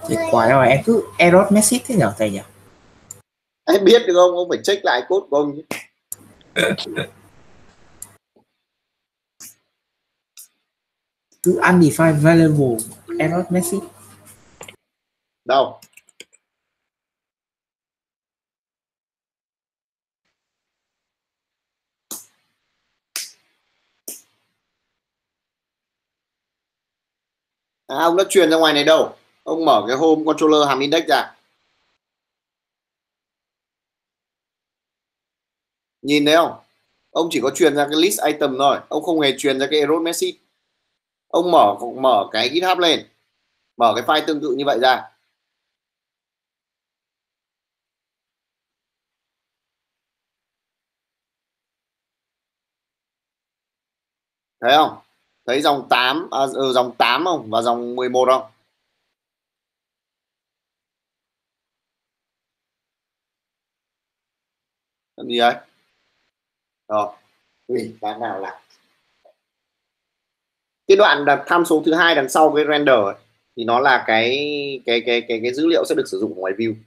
Chết quá rồi, em cứ error message thế nhở thầy nhỉ? Em biết được không, ông phải check lại code của ông. Cứ undefined variable error message. Đâu, à, ông đã truyền ra ngoài này đâu, ông mở cái home controller hàm index ra, nhìn thấy không, ông chỉ có truyền ra cái list item thôi, ông không hề truyền ra cái error message. Ông mở mở cái GitHub lên, mở cái file tương tự như vậy ra, thấy không, thấy dòng tám à, ừ, dòng tám không và dòng mười một không, làm gì đấy rồi, tùy cái nào là cái đoạn đặt tham số thứ hai đằng sau cái render ấy, thì nó là cái cái cái cái cái dữ liệu sẽ được sử dụng ở ngoài view.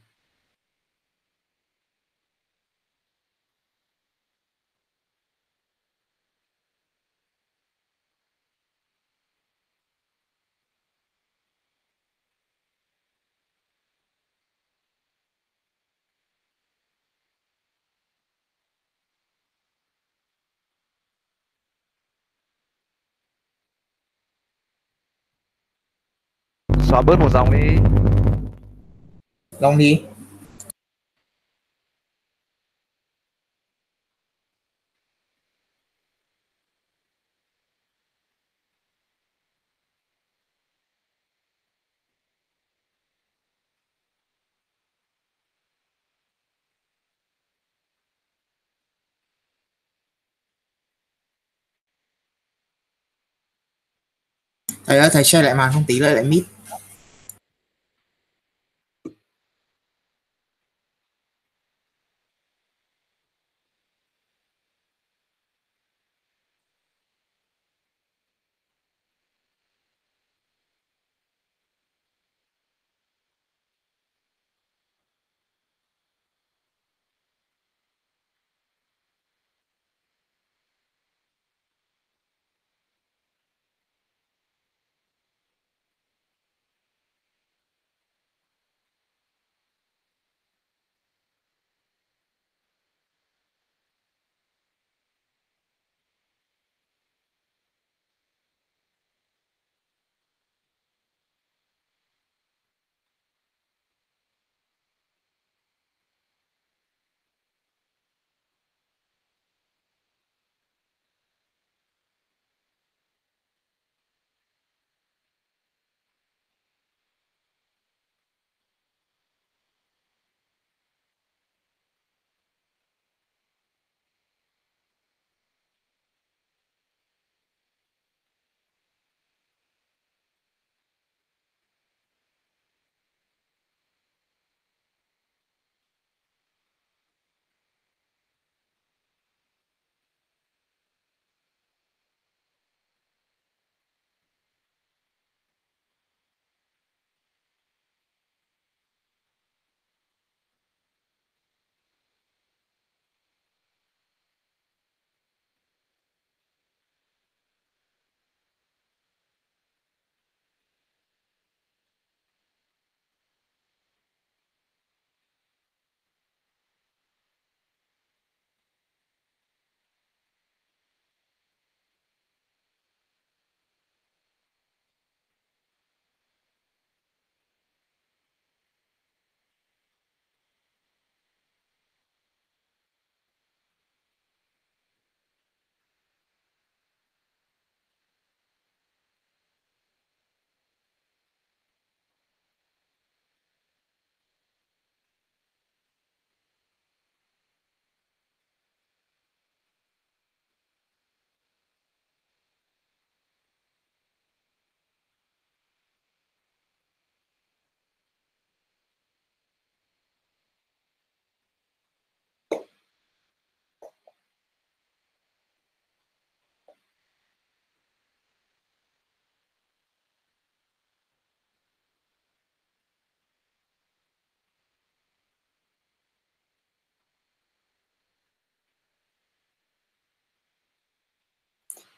Xóa bớt một dòng đi. Long đi. Thầy ơi, thầy share lại màn không tí lại lại mít.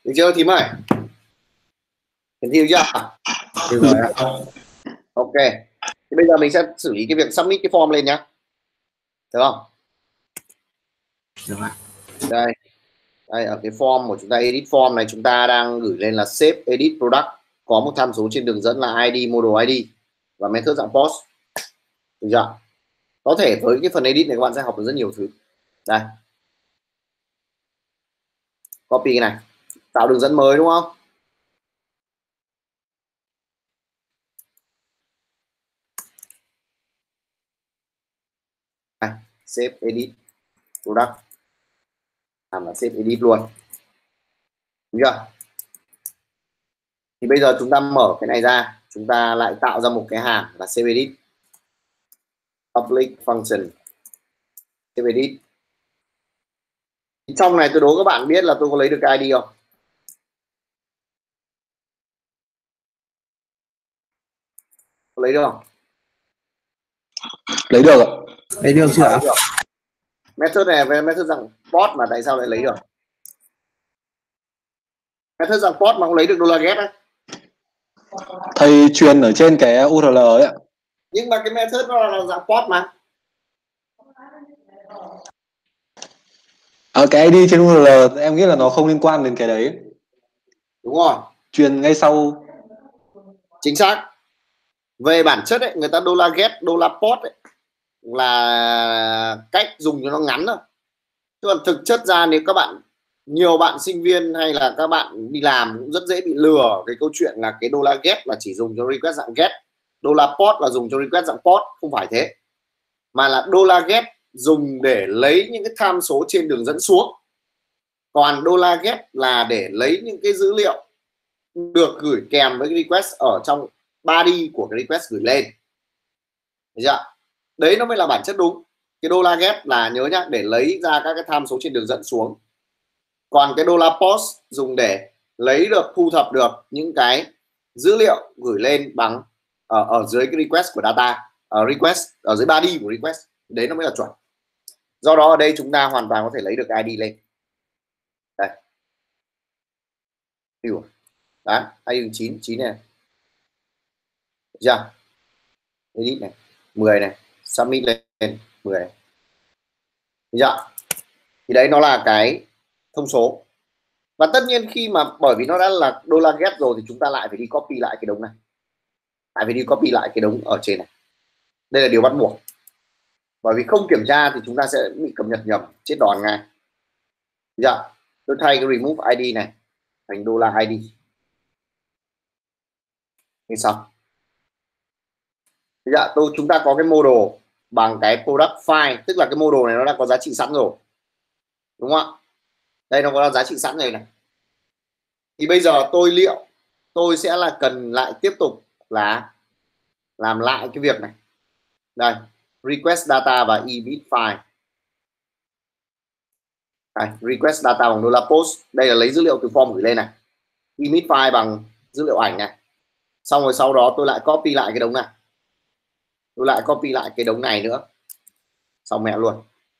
Được chưa thím ơi? Hiển thị chưa? Được rồi ạ. Ok. Thì bây giờ mình sẽ xử lý cái việc submit cái form lên nhá. Được không? Được ạ. Đây. Đây ở cái form của chúng ta, edit form này chúng ta đang gửi lên là save edit product, có một tham số trên đường dẫn là i đê model i đê và method dạng post. Được chưa? Có thể với cái phần edit này các bạn sẽ học được rất nhiều thứ. Đây. Copy cái này. Tạo đường dẫn mới đúng không? Đây. Save edit product. Làm là save edit luôn. Đúng chưa? Thì bây giờ chúng ta mở cái này ra, chúng ta lại tạo ra một cái hàm là save edit public function save edit. Trong này tôi đố các bạn biết là tôi có lấy được cái i đê không? Có lấy được không? Lấy được ạ. Lấy được chưa ạ? Method này với method dạng post mà tại sao lại lấy được? Method dạng post mà không lấy được dollar get ấy. Thầy truyền ở trên cái u rờ lờ ấy ạ. Nhưng mà cái method nó là dạng post mà. À, cái i đê trên u rờ lờ em nghĩ là nó không liên quan đến cái đấy. Đúng rồi. Truyền ngay sau. Chính xác. Về bản chất ấy, người ta dollar get, dollar post ấy, là cách dùng cho nó ngắn thôi. Chứ còn thực chất ra nếu các bạn, nhiều bạn sinh viên hay là các bạn đi làm cũng rất dễ bị lừa cái câu chuyện là cái dollar get là chỉ dùng cho request dạng get, dollar post là dùng cho request dạng post. Không phải thế, mà là dollar get dùng để lấy những cái tham số trên đường dẫn xuống, còn dollar get là để lấy những cái dữ liệu được gửi kèm với cái request ở trong body của cái request gửi lên. Được chưa? Đấy nó mới là bản chất đúng. Cái dollar get là nhớ nhá, để lấy ra các cái tham số trên đường dẫn xuống, còn cái dollar post dùng để lấy được, thu thập được những cái dữ liệu gửi lên bằng ở, ở dưới cái request của data, ở request ở dưới body của request. Đấy nó mới là chuẩn. Do đó ở đây chúng ta hoàn toàn có thể lấy được i đê lên. Đây. Đấy, i đê chín, chín này. Được chưa? Edit này, mười này, submit lên mười này. Được chưa? Thì đấy nó là cái thông số. Và tất nhiên khi mà bởi vì nó đã là dollar get rồi thì chúng ta lại phải đi copy lại cái đống này. Lại phải đi copy lại cái đống ở trên này. Đây là điều bắt buộc. Bởi vì không kiểm tra thì chúng ta sẽ bị cập nhật nhầm, chết đòn ngay. Được chưa? Tôi thay cái remove i đê này thành dollar i đê. Như sau. Dạ, tôi chúng ta có cái model bằng cái product file, tức là cái model này nó đã có giá trị sẵn rồi, đúng không ạ? Đây nó có giá trị sẵn này này. Thì bây giờ tôi liệu tôi sẽ là cần lại tiếp tục là làm lại cái việc này. Đây, request data và emit file. Đây, request data bằng dollar post. Đây là lấy dữ liệu từ form gửi lên này. Emit file bằng dữ liệu ảnh này. Xong rồi sau đó tôi lại copy lại cái đống này. Tôi lại copy lại cái đống này nữa. Xong mẹ luôn.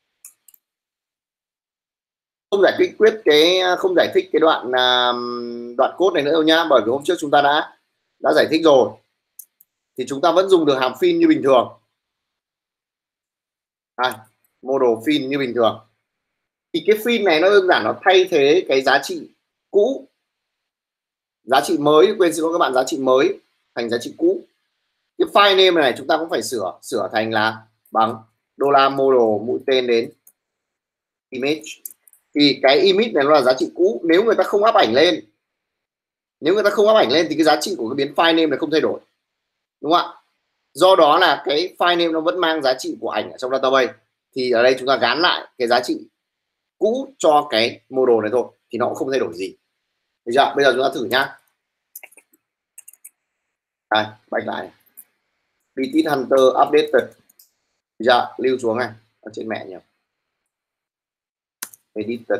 Không giải thích quyết cái không giải thích cái đoạn đoạn code này nữa đâu nhá, bởi vì hôm trước chúng ta đã đã giải thích rồi. Thì chúng ta vẫn dùng được hàm fin như bình thường. Đây, model fin như bình thường. Thì cái fin này nó đơn giản nó thay thế cái giá trị cũ. Giá trị mới, quên xin lỗi các bạn, giá trị mới thành giá trị cũ. Cái file name này chúng ta cũng phải sửa sửa thành là bằng dollar model mũi tên đến image. Thì cái image này nó là giá trị cũ. Nếu người ta không áp ảnh lên, nếu người ta không áp ảnh lên thì cái giá trị của cái biến file name này không thay đổi, đúng không ạ? Do đó là cái file name nó vẫn mang giá trị của ảnh ở trong database. Thì ở đây chúng ta gán lại cái giá trị cũ cho cái model này thôi, thì nó cũng không thay đổi gì. Được chưa? Bây giờ chúng ta thử nhá. Đây, back lại này. Repeat Hunter updated. Dạ, lưu xuống này ở trên mẹ nhỉ. Edited.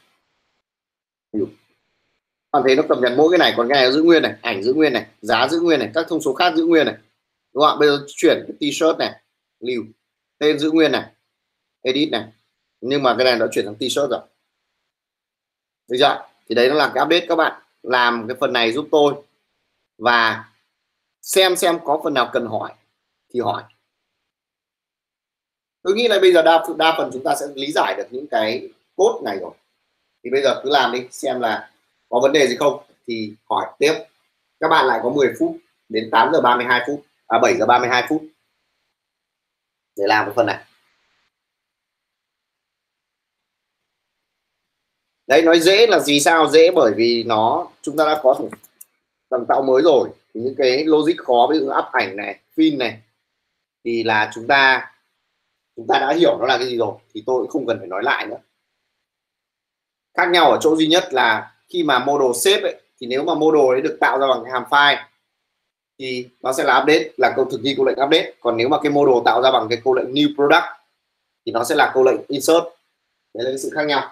Bạn thấy nó cập nhật mỗi cái này, còn cái này nó giữ nguyên này, ảnh giữ nguyên này, giá giữ nguyên này, các thông số khác giữ nguyên này. Đúng không ạ? Bây giờ chuyển cái t-shirt này, lưu, tên giữ nguyên này, edit này. Nhưng mà cái này nó chuyển sang t-shirt rồi. Được chưa? Thì đấy nó là cái update. Các bạn làm cái phần này giúp tôi và xem xem có phần nào cần hỏi thì hỏi. Tôi nghĩ là bây giờ đa đa phần chúng ta sẽ lý giải được những cái code này rồi, thì bây giờ cứ làm đi, xem là có vấn đề gì không thì hỏi tiếp. Các bạn lại có mười phút đến tám giờ ba mươi hai phút, à bảy giờ ba mươi hai phút để làm cái phần này. Đấy, nói dễ là gì sao dễ, bởi vì nó chúng ta đã có tầng tạo mới rồi. Thì những cái logic khó, ví dụ áp ảnh này, pin này, thì là chúng ta chúng ta đã hiểu nó là cái gì rồi, thì tôi cũng không cần phải nói lại nữa. Khác nhau ở chỗ duy nhất là khi mà model shape ấy, thì nếu mà model ấy được tạo ra bằng cái hàm file thì nó sẽ là update, là câu thực thi câu lệnh update. Còn nếu mà cái model tạo ra bằng cái câu lệnh new product thì nó sẽ là câu lệnh insert. Đấy là cái sự khác nhau.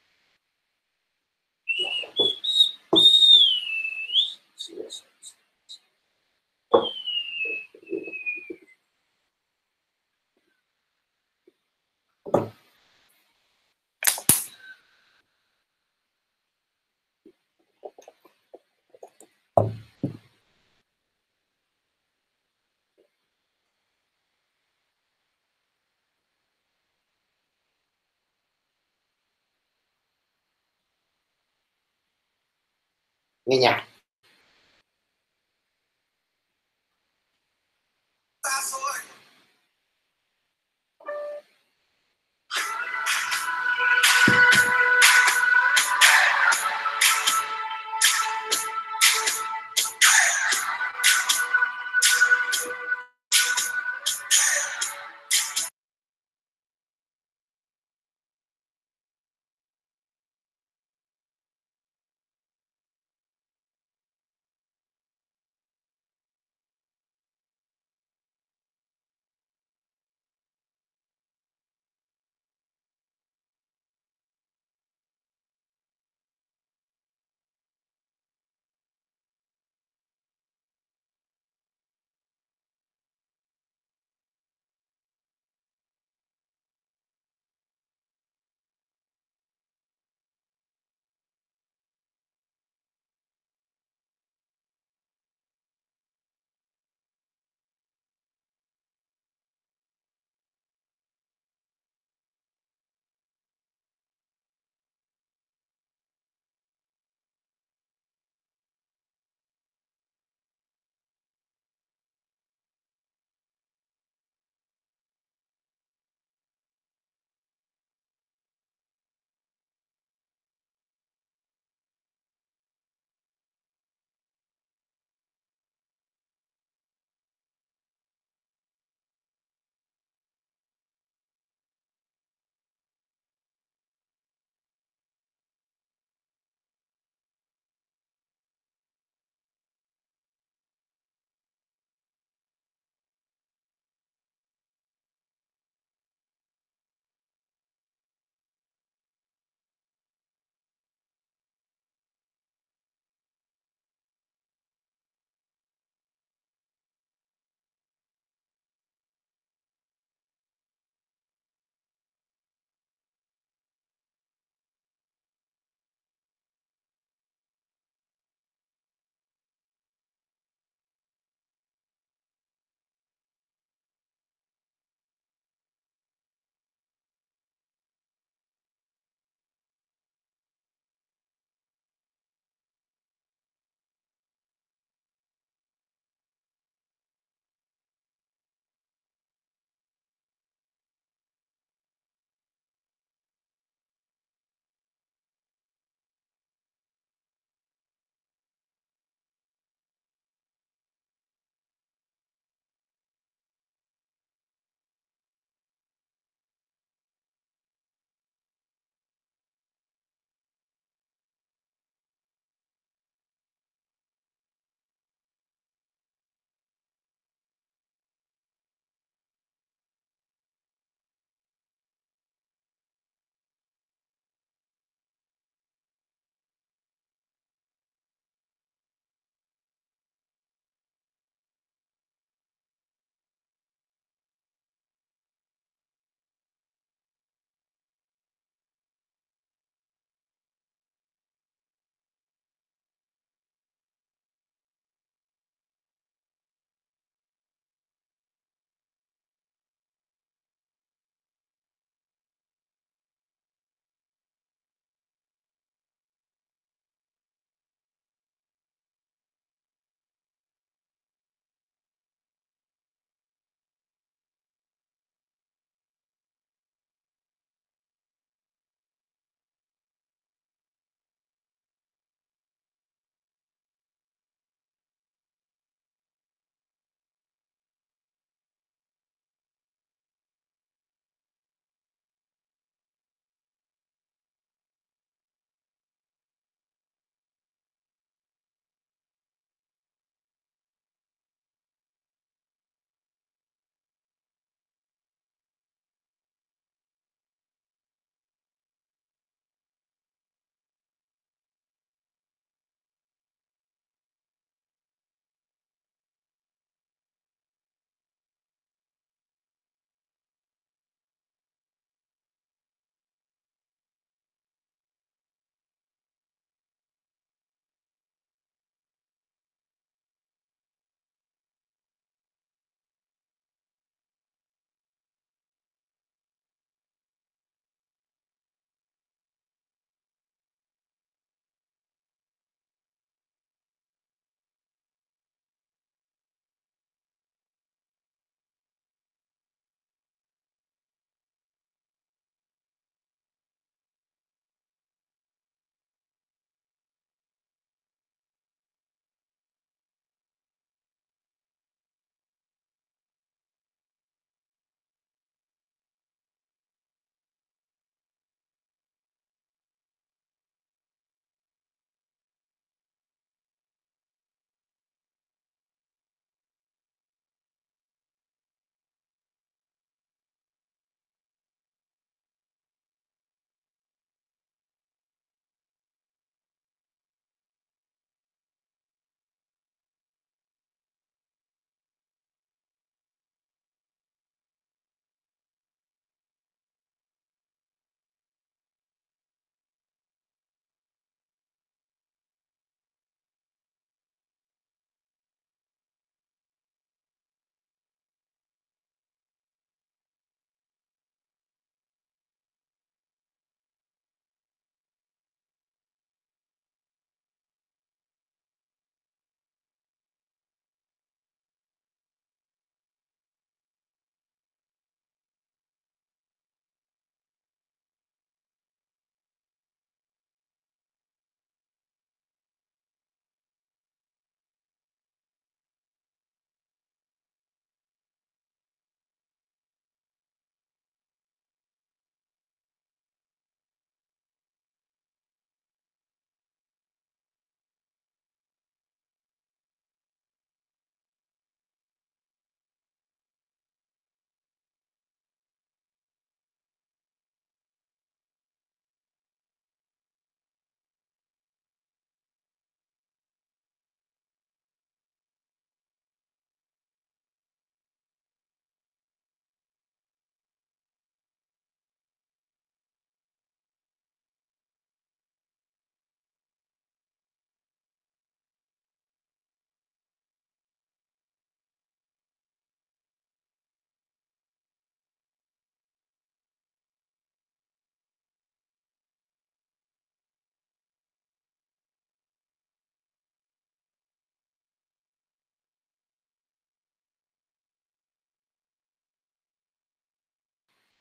Nghe nhạc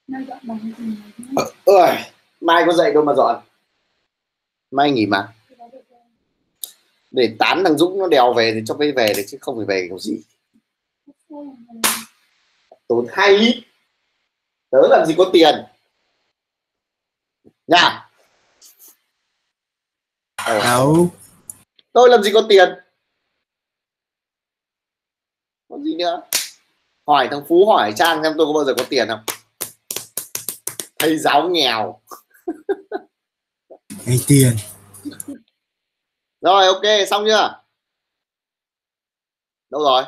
Ơi, mai có dậy đâu mà dọn, mai nghỉ mà, để tán thằng Dũng nó đèo về thì cho cái về đấy chứ không phải về kiểu gì. Tốn hai lít, tớ làm gì có tiền nha. Đâu. Tôi làm gì có tiền, có gì nữa. Hỏi thằng Phú, hỏi Trang xem tôi có bao giờ có tiền không. Thầy giáo nghèo. Hay tiền. Rồi ok, xong chưa? Đâu rồi?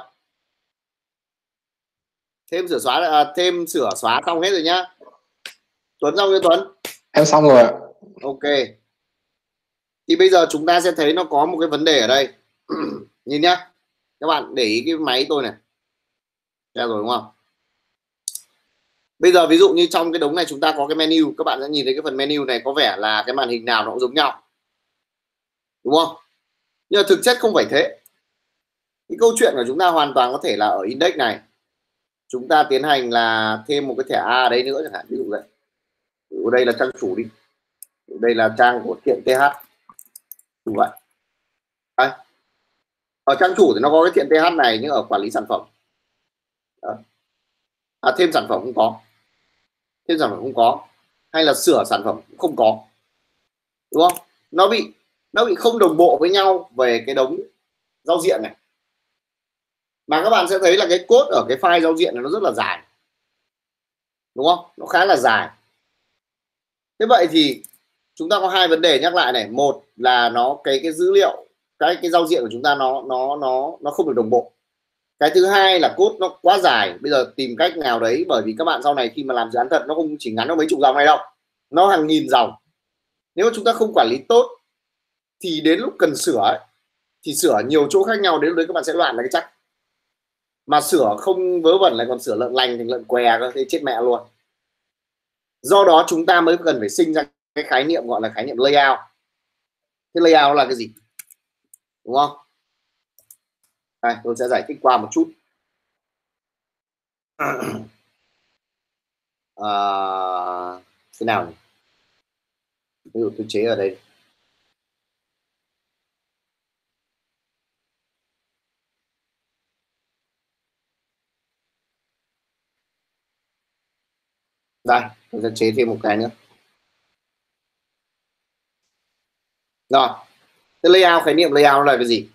Thêm sửa xóa, à, thêm sửa xóa xong hết rồi nhá. Tuấn xong chưa Tuấn? Em xong rồi ạ. Ok. Thì bây giờ chúng ta sẽ thấy nó có một cái vấn đề ở đây. Nhìn nhá. Các bạn để ý cái máy tôi này. Ra rồi đúng không? Bây giờ ví dụ như trong cái đống này chúng ta có cái menu, các bạn sẽ nhìn thấy cái phần menu này có vẻ là cái màn hình nào nó cũng giống nhau. Đúng không? Nhưng mà thực chất không phải thế. Cái câu chuyện của chúng ta hoàn toàn có thể là ở index này. Chúng ta tiến hành là thêm một cái thẻ A ở đây nữa chẳng hạn, ví dụ vậy. Ở đây là trang chủ đi. Đây là trang của thiện tê hát. Như vậy. Đây. Ở trang chủ thì nó có cái thiện tê hát này, nhưng ở quản lý sản phẩm. Đó. À, thêm sản phẩm cũng có. Thêm sản phẩm cũng có. Hay là sửa sản phẩm cũng không có. Đúng không? Nó bị nó bị không đồng bộ với nhau về cái đống giao diện này. Mà các bạn sẽ thấy là cái code ở cái file giao diện này nó rất là dài. Đúng không? Nó khá là dài. Thế vậy thì chúng ta có hai vấn đề nhắc lại này. Một là nó cái cái dữ liệu, cái cái giao diện của chúng ta nó nó nó nó không được đồng bộ. Cái thứ hai là code nó quá dài. Bây giờ tìm cách nào đấy, bởi vì các bạn sau này khi mà làm dự án thật nó không chỉ ngắn nó mấy chục dòng này đâu, nó hàng nghìn dòng. Nếu mà chúng ta không quản lý tốt thì đến lúc cần sửa ấy, thì sửa nhiều chỗ khác nhau, đến lúc đấy các bạn sẽ loạn là cái chắc. Mà sửa không vớ vẩn lại còn sửa lợn lành thành lợn què cơ, thì chết mẹ luôn. Do đó chúng ta mới cần phải sinh ra cái khái niệm gọi là khái niệm layout. Cái layout là cái gì? Đúng không? Đây, tôi sẽ giải thích qua một chút. À, thế nào nhỉ? Ví dụ tôi chế ở đây. Đây, tôi sẽ chế thêm một cái nữa. Rồi, cái layout, khái niệm layout là cái gì?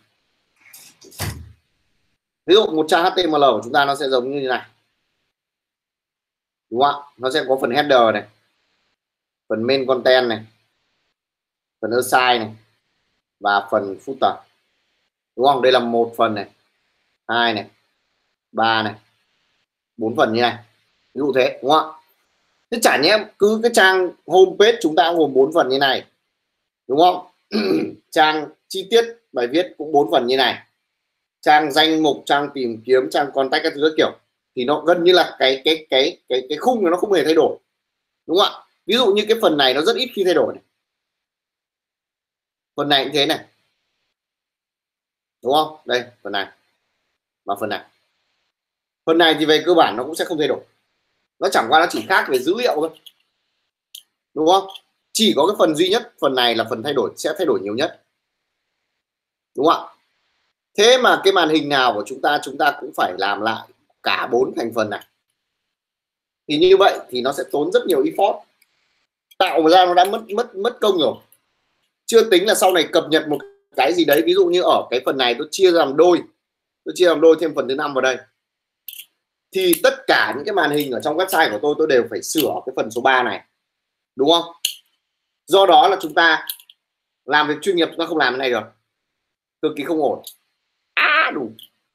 Ví dụ một trang hát tê em lờ của chúng ta nó sẽ giống như thế này. Đúng không ạ? Nó sẽ có phần header này, phần main content này, phần assign này và phần footer. Đúng không? Đây là một phần này, hai này, ba này, bốn phần như này. Ví dụ thế, đúng không ạ? Thế chả nhẽ cứ cái trang homepage chúng ta gồm bốn phần như này. Đúng không? Trang chi tiết bài viết cũng bốn phần như này. Trang danh mục, trang tìm kiếm, trang contact các thứ các kiểu, thì nó gần như là cái cái cái cái cái khung nó không hề thay đổi. Đúng không ạ? Ví dụ như cái phần này nó rất ít khi thay đổi này. Phần này cũng thế này. Đúng không? Đây, phần này và phần này. Phần này thì về cơ bản nó cũng sẽ không thay đổi. Nó chẳng qua nó chỉ khác về dữ liệu thôi. Đúng không? Chỉ có cái phần duy nhất, phần này là phần thay đổi, sẽ thay đổi nhiều nhất. Đúng không ạ? Thế mà cái màn hình nào của chúng ta chúng ta cũng phải làm lại cả bốn thành phần này. Thì như vậy thì nó sẽ tốn rất nhiều effort. Tạo ra nó đã mất mất mất công rồi. Chưa tính là sau này cập nhật một cái gì đấy, ví dụ như ở cái phần này tôi chia làm đôi. Tôi chia làm đôi thêm phần thứ năm vào đây. Thì tất cả những cái màn hình ở trong website của tôi tôi đều phải sửa cái phần số ba này. Đúng không? Do đó là chúng ta làm việc chuyên nghiệp chúng ta không làm cái này được. Cực kỳ không ổn. À đủ.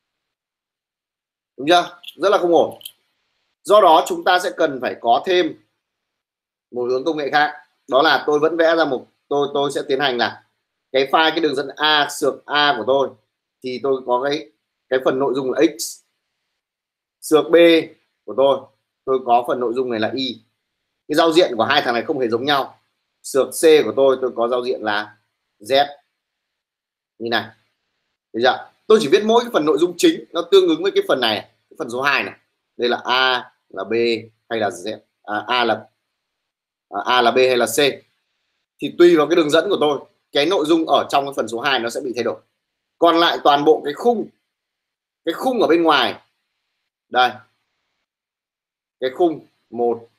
Đúng chưa? Rất là không ổn. Do đó chúng ta sẽ cần phải có thêm một hướng công nghệ khác. Đó là tôi vẫn vẽ ra một, tôi tôi sẽ tiến hành là cái file cái đường dẫn A, xược A của tôi thì tôi có cái cái phần nội dung là X. Xược B của tôi, tôi có phần nội dung này là Y. Cái giao diện của hai thằng này không hề giống nhau. Xược C của tôi, tôi có giao diện là Z. Như này. Được chưa? Tôi chỉ viết mỗi cái phần nội dung chính nó tương ứng với cái phần này, cái phần số hai này. Đây là A, là B hay là Z, à, A là à, A là B hay là C, thì tùy vào cái đường dẫn của tôi, cái nội dung ở trong cái phần số hai nó sẽ bị thay đổi. Còn lại toàn bộ cái khung cái khung ở bên ngoài đây, cái khung một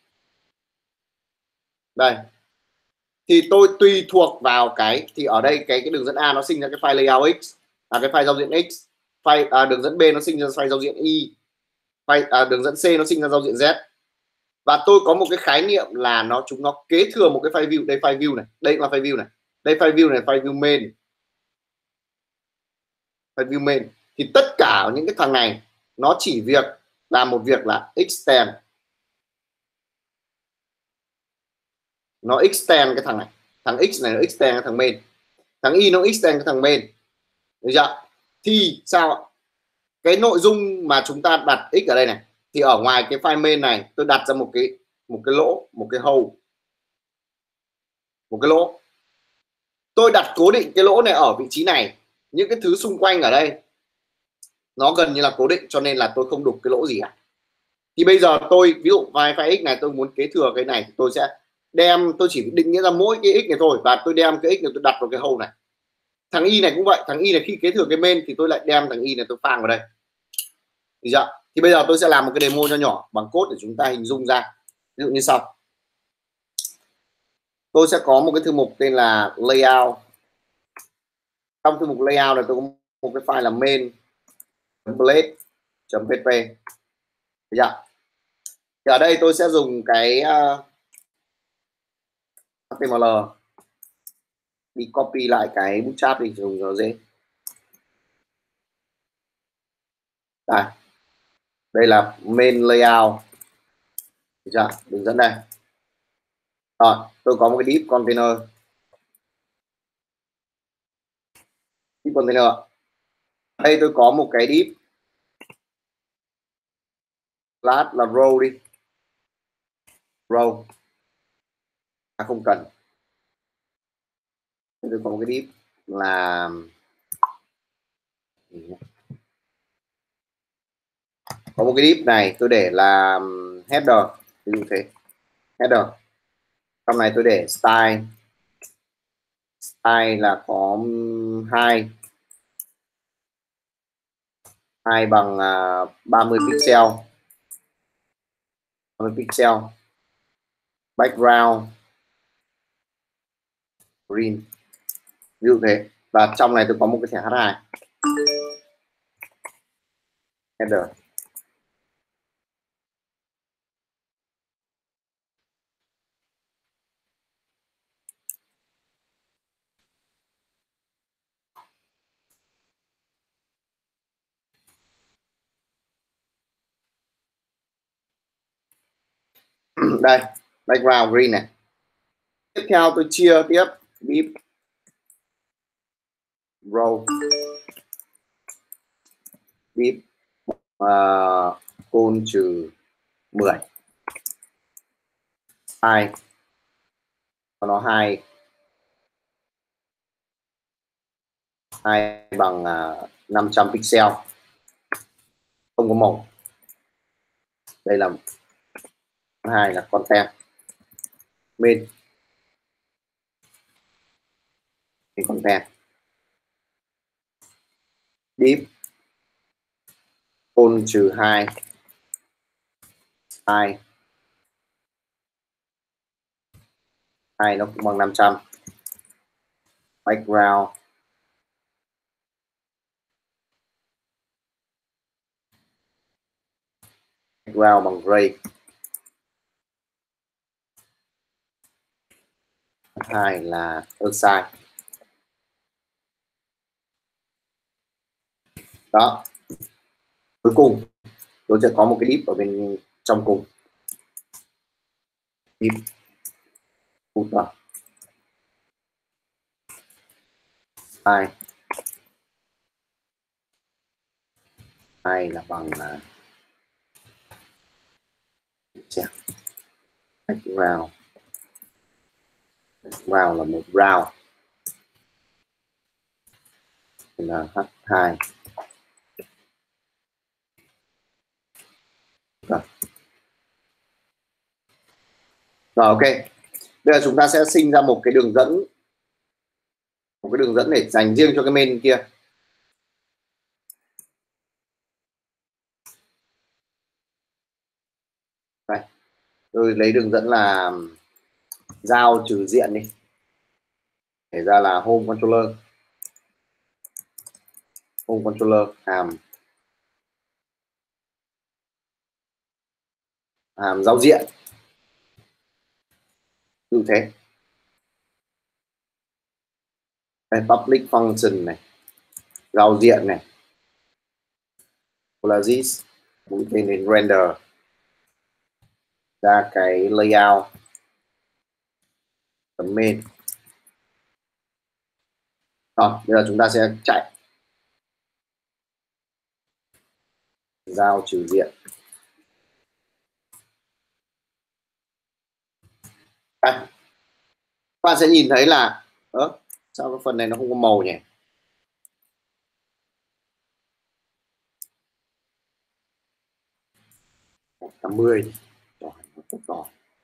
đây, thì tôi tùy thuộc vào cái, thì ở đây cái cái đường dẫn A nó sinh ra cái file layout x, à cái file giao diện x, file à, đường dẫn B nó sinh ra file giao diện y, file à, đường dẫn C nó sinh ra giao diện z. Và tôi có một cái khái niệm là nó chúng nó kế thừa một cái file view. Đây file view này, đây là file view này, đây file view này, file view main, file view main. Thì tất cả những cái thằng này nó chỉ việc làm một việc là extend, nó extend cái thằng này, thằng x này nó extend cái thằng main, thằng y nó extend cái thằng main, được chưa? Thì sao, cái nội dung mà chúng ta đặt x ở đây này, thì ở ngoài cái file main này tôi đặt ra một cái một cái lỗ, một cái hole, một cái lỗ, tôi đặt cố định cái lỗ này ở vị trí này, những cái thứ xung quanh ở đây nó gần như là cố định, cho nên là tôi không đục cái lỗ gì cả. Thì bây giờ tôi ví dụ file file x này tôi muốn kế thừa cái này, thì tôi sẽ đem, tôi chỉ định nghĩa ra mỗi cái x này thôi, và tôi đem cái x này tôi đặt vào cái hole này. Thằng y này cũng vậy, thằng y này khi kế thừa cái main thì tôi lại đem thằng y này tôi phang vào đây. Được chưa? Thì bây giờ tôi sẽ làm một cái demo cho nhỏ bằng code để chúng ta hình dung ra. Ví dụ như sau, tôi sẽ có một cái thư mục tên là layout. Trong thư mục layout này tôi có một cái file là main template.pp. Được chưa? Thì ở đây tôi sẽ dùng cái uh, hát tê em lờ đi copy lại cái bootstrap đi, dùng cho dễ. Đây, đây là main layout, được chưa? Đường dẫn đây. Rồi, tôi có một cái div container, div container. Đây tôi có một cái div class là row đi, row, à, không cần. Tôi có một cái div là có một cái div này tôi để là header, ví dụ thế, header. Trong này tôi để style, style là có hai hai bằng uh, ba mươi pixel, ba mươi pixel, background green, ví dụ thế. Và trong này tôi có một cái thẻ hát hai header. Đây, background green này. Tiếp theo tôi chia tiếp div row, div uh, côn trừ mười, hai, nó hai hai bằng uh, năm trăm pixel, không có màu. Đây là hai là content main, content div côn trừ hai, hai hai nó cũng bằng năm trăm, background background bằng gray, hai là aside. Đó, cuối cùng tôi sẽ có một cái div ở bên trong cùng, div footer, hai hai là bằng là background, background là một round là hát hai. Rồi. Rồi ok. Bây giờ chúng ta sẽ sinh ra một cái đường dẫn, một cái đường dẫn để dành riêng cho cái main kia. Đây. Tôi lấy đường dẫn là giao trừ diện đi. Để ra là home controller. Home controller hàm hàm giao diện. Như thế. Đây, public function này, giao diện này, Polaris, mũi tên đến render ra cái layout tấm main. Rồi, bây giờ chúng ta sẽ chạy giao trừ diện. Đây. Các bạn sẽ nhìn thấy là ớ, sao cái phần này nó không có màu nhỉ? tám mươi rồi, tốt rồi.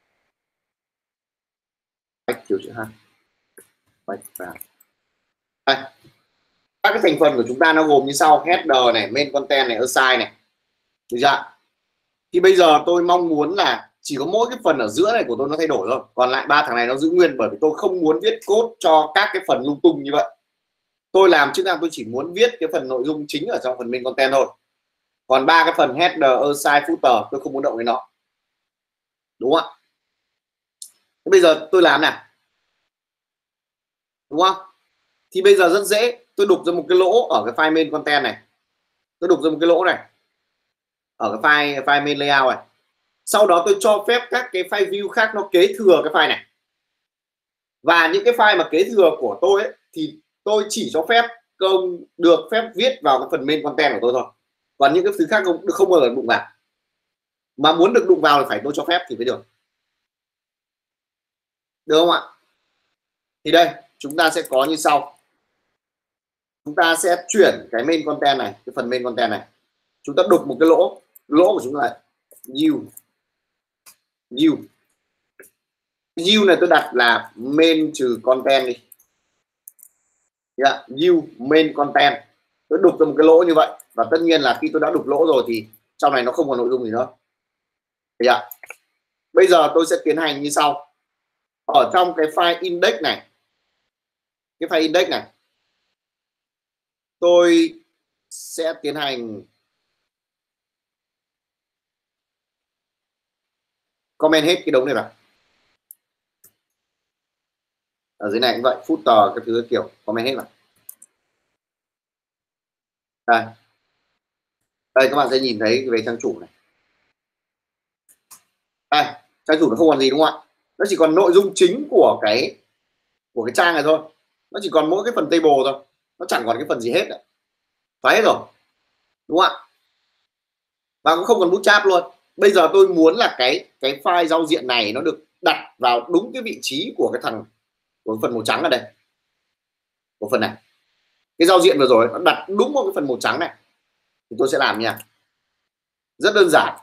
Bách chiếu chữ H. Bách vào. Đây. Các cái thành phần của chúng ta nó gồm như sau: header này, main content này, assign này. Được chưa? Thì bây giờ tôi mong muốn là chỉ có mỗi cái phần ở giữa này của tôi nó thay đổi thôi, còn lại ba thằng này nó giữ nguyên, bởi vì tôi không muốn viết code cho các cái phần lung tung như vậy. Tôi làm chức năng tôi chỉ muốn viết cái phần nội dung chính ở trong phần main content thôi, còn ba cái phần header, assign, footer tôi không muốn động đến nó, đúng không ạ? Thế bây giờ tôi làm nào, đúng không? Thì bây giờ rất dễ, tôi đục ra một cái lỗ ở cái file main content này, tôi đục ra một cái lỗ này ở cái file file main layout này. Sau đó tôi cho phép các cái file view khác nó kế thừa cái file này, và những cái file mà kế thừa của tôi ấy, thì tôi chỉ cho phép công được phép viết vào cái phần main content của tôi thôi, còn những cái thứ khác không không bao giờ đụng vào, mà muốn được đụng vào thì phải tôi cho phép thì mới được, được không ạ? Thì đây chúng ta sẽ có như sau. Chúng ta sẽ chuyển cái main content này, cái phần main content này, chúng ta đục một cái lỗ, lỗ của chúng ta là new new new này tôi đặt là main trừ content đi, yeah, new main content. Tôi đục ra một cái lỗ như vậy, và tất nhiên là khi tôi đã đục lỗ rồi thì trong này nó không còn nội dung gì nữa. Yeah. Bây giờ tôi sẽ tiến hành như sau. Ở trong cái file index này, cái file index này, tôi sẽ tiến hành comment hết cái đống này vào. Ở dưới này cũng vậy, footer cái thứ kiểu comment hết vào. Đây. Đây các bạn sẽ nhìn thấy về trang chủ này. Đây, trang chủ nó không còn gì đúng không ạ? Nó chỉ còn nội dung chính của cái của cái trang này thôi. Nó chỉ còn mỗi cái phần table thôi. Nó chẳng còn cái phần gì hết nữa. Phải hết rồi. Đúng không ạ? Và cũng không còn bootstrap luôn. Bây giờ tôi muốn là cái cái file giao diện này nó được đặt vào đúng cái vị trí của cái thằng của phần màu trắng ở đây. Của phần này. Cái giao diện vừa rồi nó đặt đúng một cái phần màu trắng này. Thì tôi sẽ làm nha. Rất đơn giản.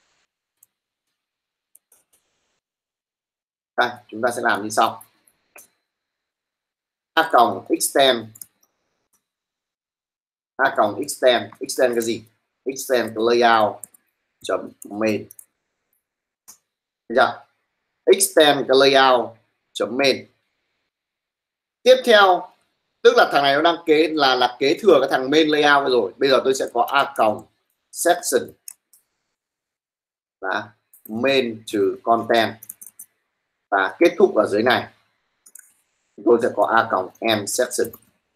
Đây, chúng ta sẽ làm như sau. A còng extend A còng extend extend cái gì? Extend cái layout chấm main. Được chưa? Extend cái layout chấm main. Tiếp theo, tức là thằng này nó đang kế là là kế thừa cái thằng main layout rồi. Bây giờ tôi sẽ có a còng section và main trừ content, và kết thúc ở dưới này tôi sẽ có a còng end section.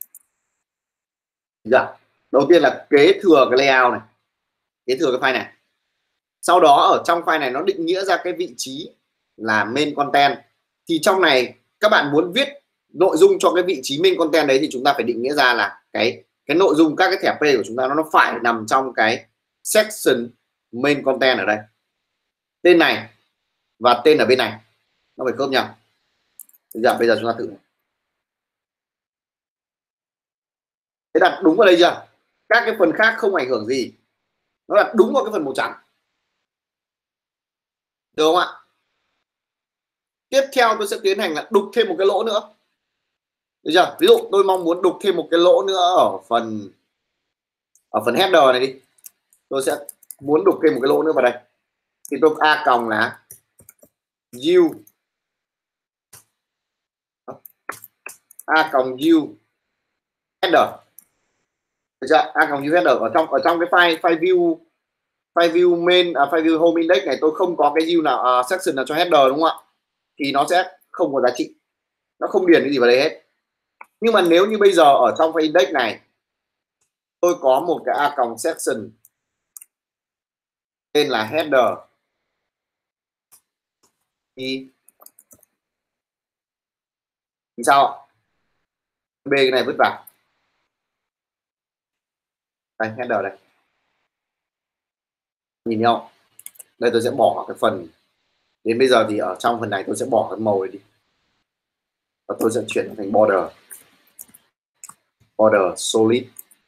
Dạ. Đầu tiên là kế thừa cái layout này, kế thừa cái file này. Sau đó ở trong file này nó định nghĩa ra cái vị trí là main content. Thì trong này các bạn muốn viết nội dung cho cái vị trí main content đấy thì chúng ta phải định nghĩa ra là cái cái nội dung các cái thẻ P của chúng ta nó nó phải nằm trong cái section main content ở đây. Tên này và tên ở bên này nó phải khớp nhau. Giờ bây giờ chúng ta thử. Thế đặt đúng vào đây chưa? Các cái phần khác không ảnh hưởng gì. Nó đặt đúng vào cái phần màu trắng. Được không ạ? Tiếp theo tôi sẽ tiến hành là đục thêm một cái lỗ nữa. Được chưa? Ví dụ tôi mong muốn đục thêm một cái lỗ nữa ở phần ở phần header này đi. Tôi sẽ muốn đục thêm một cái lỗ nữa vào đây. Thì tôi a còng là u a còng u header. Được chưa? A còng u header ở trong ở trong cái file file view file view main à, file view home index này tôi không có cái u nào uh, section nào cho header đúng không ạ? Thì nó sẽ không có giá trị, nó không điền cái gì vào đây hết. Nhưng mà nếu như bây giờ ở trong file index này tôi có một cái a còng section tên là header thì, thì sao? B cái này vứt vào đây, header đây, nhìn thấy không? Đây tôi sẽ bỏ cái phần, đến bây giờ thì ở trong phần này tôi sẽ bỏ cái màu này đi và tôi sẽ chuyển thành border border solid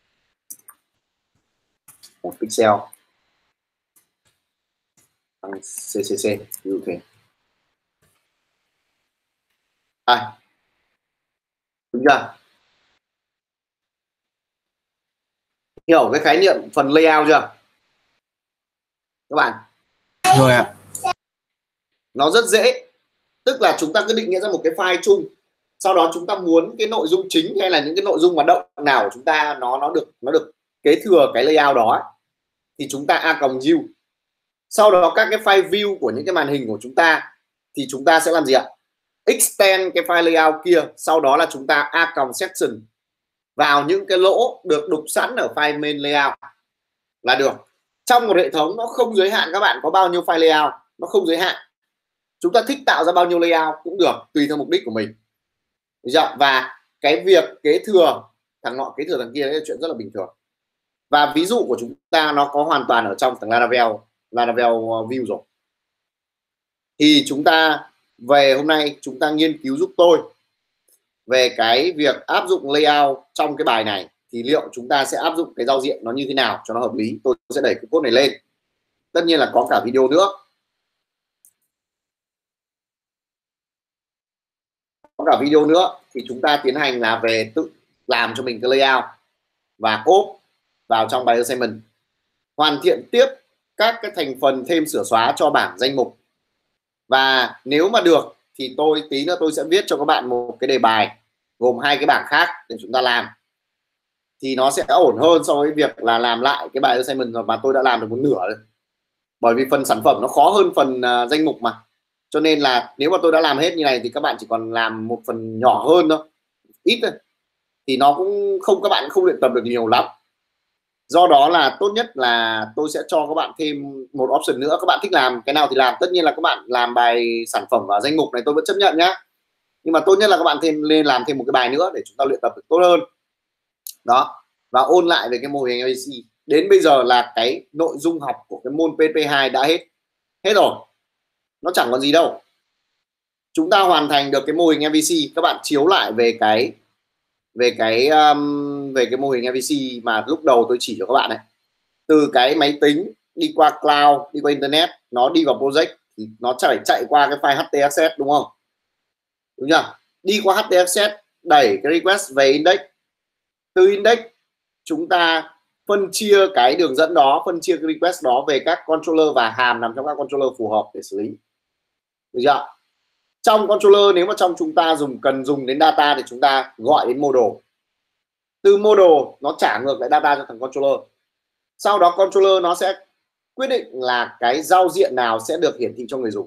một pixel bằng ccc như thế. Đây, đúng chưa? Hiểu cái khái niệm phần layout chưa các bạn? Rồi ạ. Nó rất dễ, tức là chúng ta cứ định nghĩa ra một cái file chung, sau đó chúng ta muốn cái nội dung chính hay là những cái nội dung hoạt động nào của chúng ta nó nó được nó được kế thừa cái layout đó ấy, thì chúng ta a còng u. Sau đó các cái file view của những cái màn hình của chúng ta thì chúng ta sẽ làm gì ạ? Extend cái file layout kia, sau đó là chúng ta a còng section vào những cái lỗ được đục sẵn ở file main layout là được. Trong một hệ thống nó không giới hạn các bạn có bao nhiêu file layout, nó không giới hạn. Chúng ta thích tạo ra bao nhiêu layout cũng được, tùy theo mục đích của mình. Được chưa? Và cái việc kế thừa thằng nọ kế thừa thằng kia là chuyện rất là bình thường. Và ví dụ của chúng ta nó có hoàn toàn ở trong thằng Laravel Laravel view rồi. Thì chúng ta về hôm nay chúng ta nghiên cứu giúp tôi về cái việc áp dụng layout trong cái bài này, thì liệu chúng ta sẽ áp dụng cái giao diện nó như thế nào cho nó hợp lý. Tôi sẽ đẩy cái code này lên, tất nhiên là có cả video nữa, có cả video nữa thì chúng ta tiến hành là về tự làm cho mình cái layout và copy vào trong bài assignment, hoàn thiện tiếp các cái thành phần thêm sửa xóa cho bảng danh mục. Và nếu mà được thì tôi tí nữa tôi sẽ viết cho các bạn một cái đề bài gồm hai cái bảng khác để chúng ta làm, thì nó sẽ ổn hơn so với việc là làm lại cái bài assignment mà tôi đã làm được một nửa rồi. Bởi vì phần sản phẩm nó khó hơn phần uh, danh mục mà, cho nên là nếu mà tôi đã làm hết như này thì các bạn chỉ còn làm một phần nhỏ hơn thôi, ít thôi, thì nó cũng không, các bạn không luyện tập được nhiều lắm. Do đó là tốt nhất là tôi sẽ cho các bạn thêm một option nữa, các bạn thích làm cái nào thì làm. Tất nhiên là các bạn làm bài sản phẩm và danh mục này tôi vẫn chấp nhận nhá, nhưng mà tốt nhất là các bạn thêm lên làm thêm một cái bài nữa để chúng ta luyện tập được tốt hơn đó, và ôn lại về cái mô hình a bê xê. Đến bây giờ là cái nội dung học của cái môn pê pê hai đã hết hết rồi, nó chẳng còn gì đâu. Chúng ta hoàn thành được cái mô hình a bê xê, các bạn chiếu lại về cái về cái um, về cái mô hình a bê xê mà lúc đầu tôi chỉ cho các bạn này, từ cái máy tính đi qua cloud, đi qua internet, nó đi vào project thì nó chạy chạy qua cái file hát tê ích ét đúng không, đúng chưa? Đi qua hát tê ích ét đẩy cái request về index, từ index chúng ta phân chia cái đường dẫn đó, phân chia cái request đó về các controller và hàm nằm trong các controller phù hợp để xử lý, được chưa? Trong controller nếu mà trong chúng ta dùng cần dùng đến data thì chúng ta gọi đến model, từ model nó trả ngược lại data cho thằng controller, sau đó controller nó sẽ quyết định là cái giao diện nào sẽ được hiển thị cho người dùng,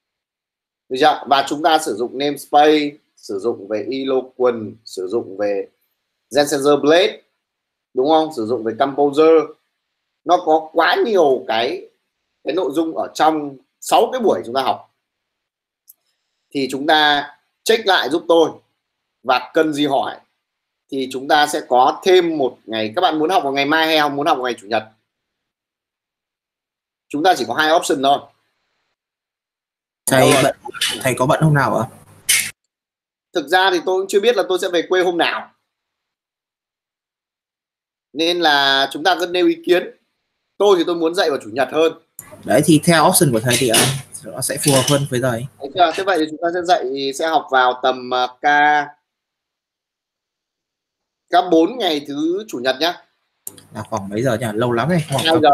được chưa? Và chúng ta sử dụng namespace, sử dụng về eloquent, sử dụng về Gensensor Blade, đúng không? Sử dụng về Composer. Nó có quá nhiều cái cái nội dung ở trong sáu cái buổi chúng ta học, thì chúng ta check lại giúp tôi, và cần gì hỏi thì chúng ta sẽ có thêm một ngày. Các bạn muốn học vào ngày mai hay không muốn học vào ngày chủ nhật? Chúng ta chỉ có hai option thôi. Thầy bận, thầy có bận hôm nào ạ? Thực ra thì tôi cũng chưa biết là tôi sẽ về quê hôm nào, nên là chúng ta cứ nêu ý kiến. Tôi thì tôi muốn dạy vào chủ nhật hơn. Đấy thì theo option của thầy thì nó sẽ phù hợp hơn với thầy. chưa? Thế vậy thì chúng ta sẽ dạy sẽ học vào tầm uh, k k bốn ngày thứ chủ nhật nhá. Là khoảng mấy giờ nhỉ? Lâu lắm rồi. hai giờ.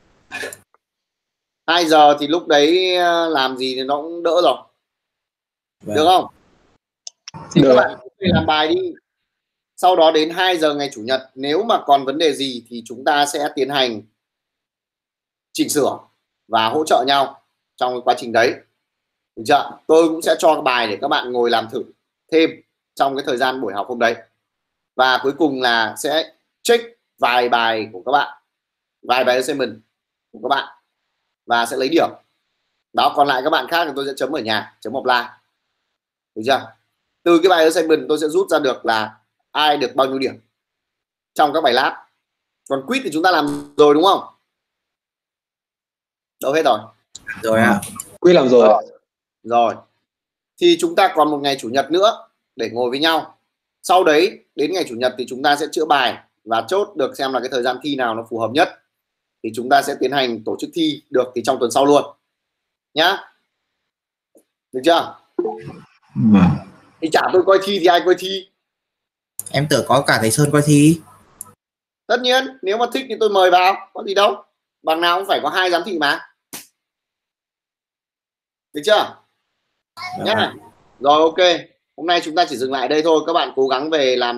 hai giờ thì lúc đấy làm gì thì nó cũng đỡ rồi. Vâng. Được không? Thì Được. các bạn làm bài đi. Sau đó đến hai giờ ngày chủ nhật, nếu mà còn vấn đề gì thì chúng ta sẽ tiến hành chỉnh sửa và hỗ trợ nhau trong cái quá trình đấy. Được chưa? Tôi cũng sẽ cho bài để các bạn ngồi làm thử thêm trong cái thời gian buổi học hôm đấy. Và cuối cùng là sẽ check vài bài của các bạn, vài bài assignment của các bạn và sẽ lấy điểm. Đó, còn lại các bạn khác thì tôi sẽ chấm ở nhà, chấm offline. Được chưa? Từ cái bài assignment tôi sẽ rút ra được là ai được bao nhiêu điểm trong các bài lab. Còn quiz thì chúng ta làm rồi đúng không? Đâu hết rồi? Rồi ạ. Quy làm rồi. Rồi. Rồi. Thì chúng ta còn một ngày chủ nhật nữa để ngồi với nhau. Sau đấy đến ngày chủ nhật thì chúng ta sẽ chữa bài và chốt được xem là cái thời gian thi nào nó phù hợp nhất. Thì chúng ta sẽ tiến hành tổ chức thi được thì trong tuần sau luôn. Nhá. Được chưa? Vâng. Thì chả tôi coi thi thì ai coi thi? Em tưởng có cả thầy Sơn coi thi. Tất nhiên, nếu mà thích thì tôi mời vào, có gì đâu. Bằng nào cũng phải có hai giám thị mà. Được chưa? Vâng. Nhá. Rồi ok. Hôm nay chúng ta chỉ dừng lại đây thôi. Các bạn cố gắng về làm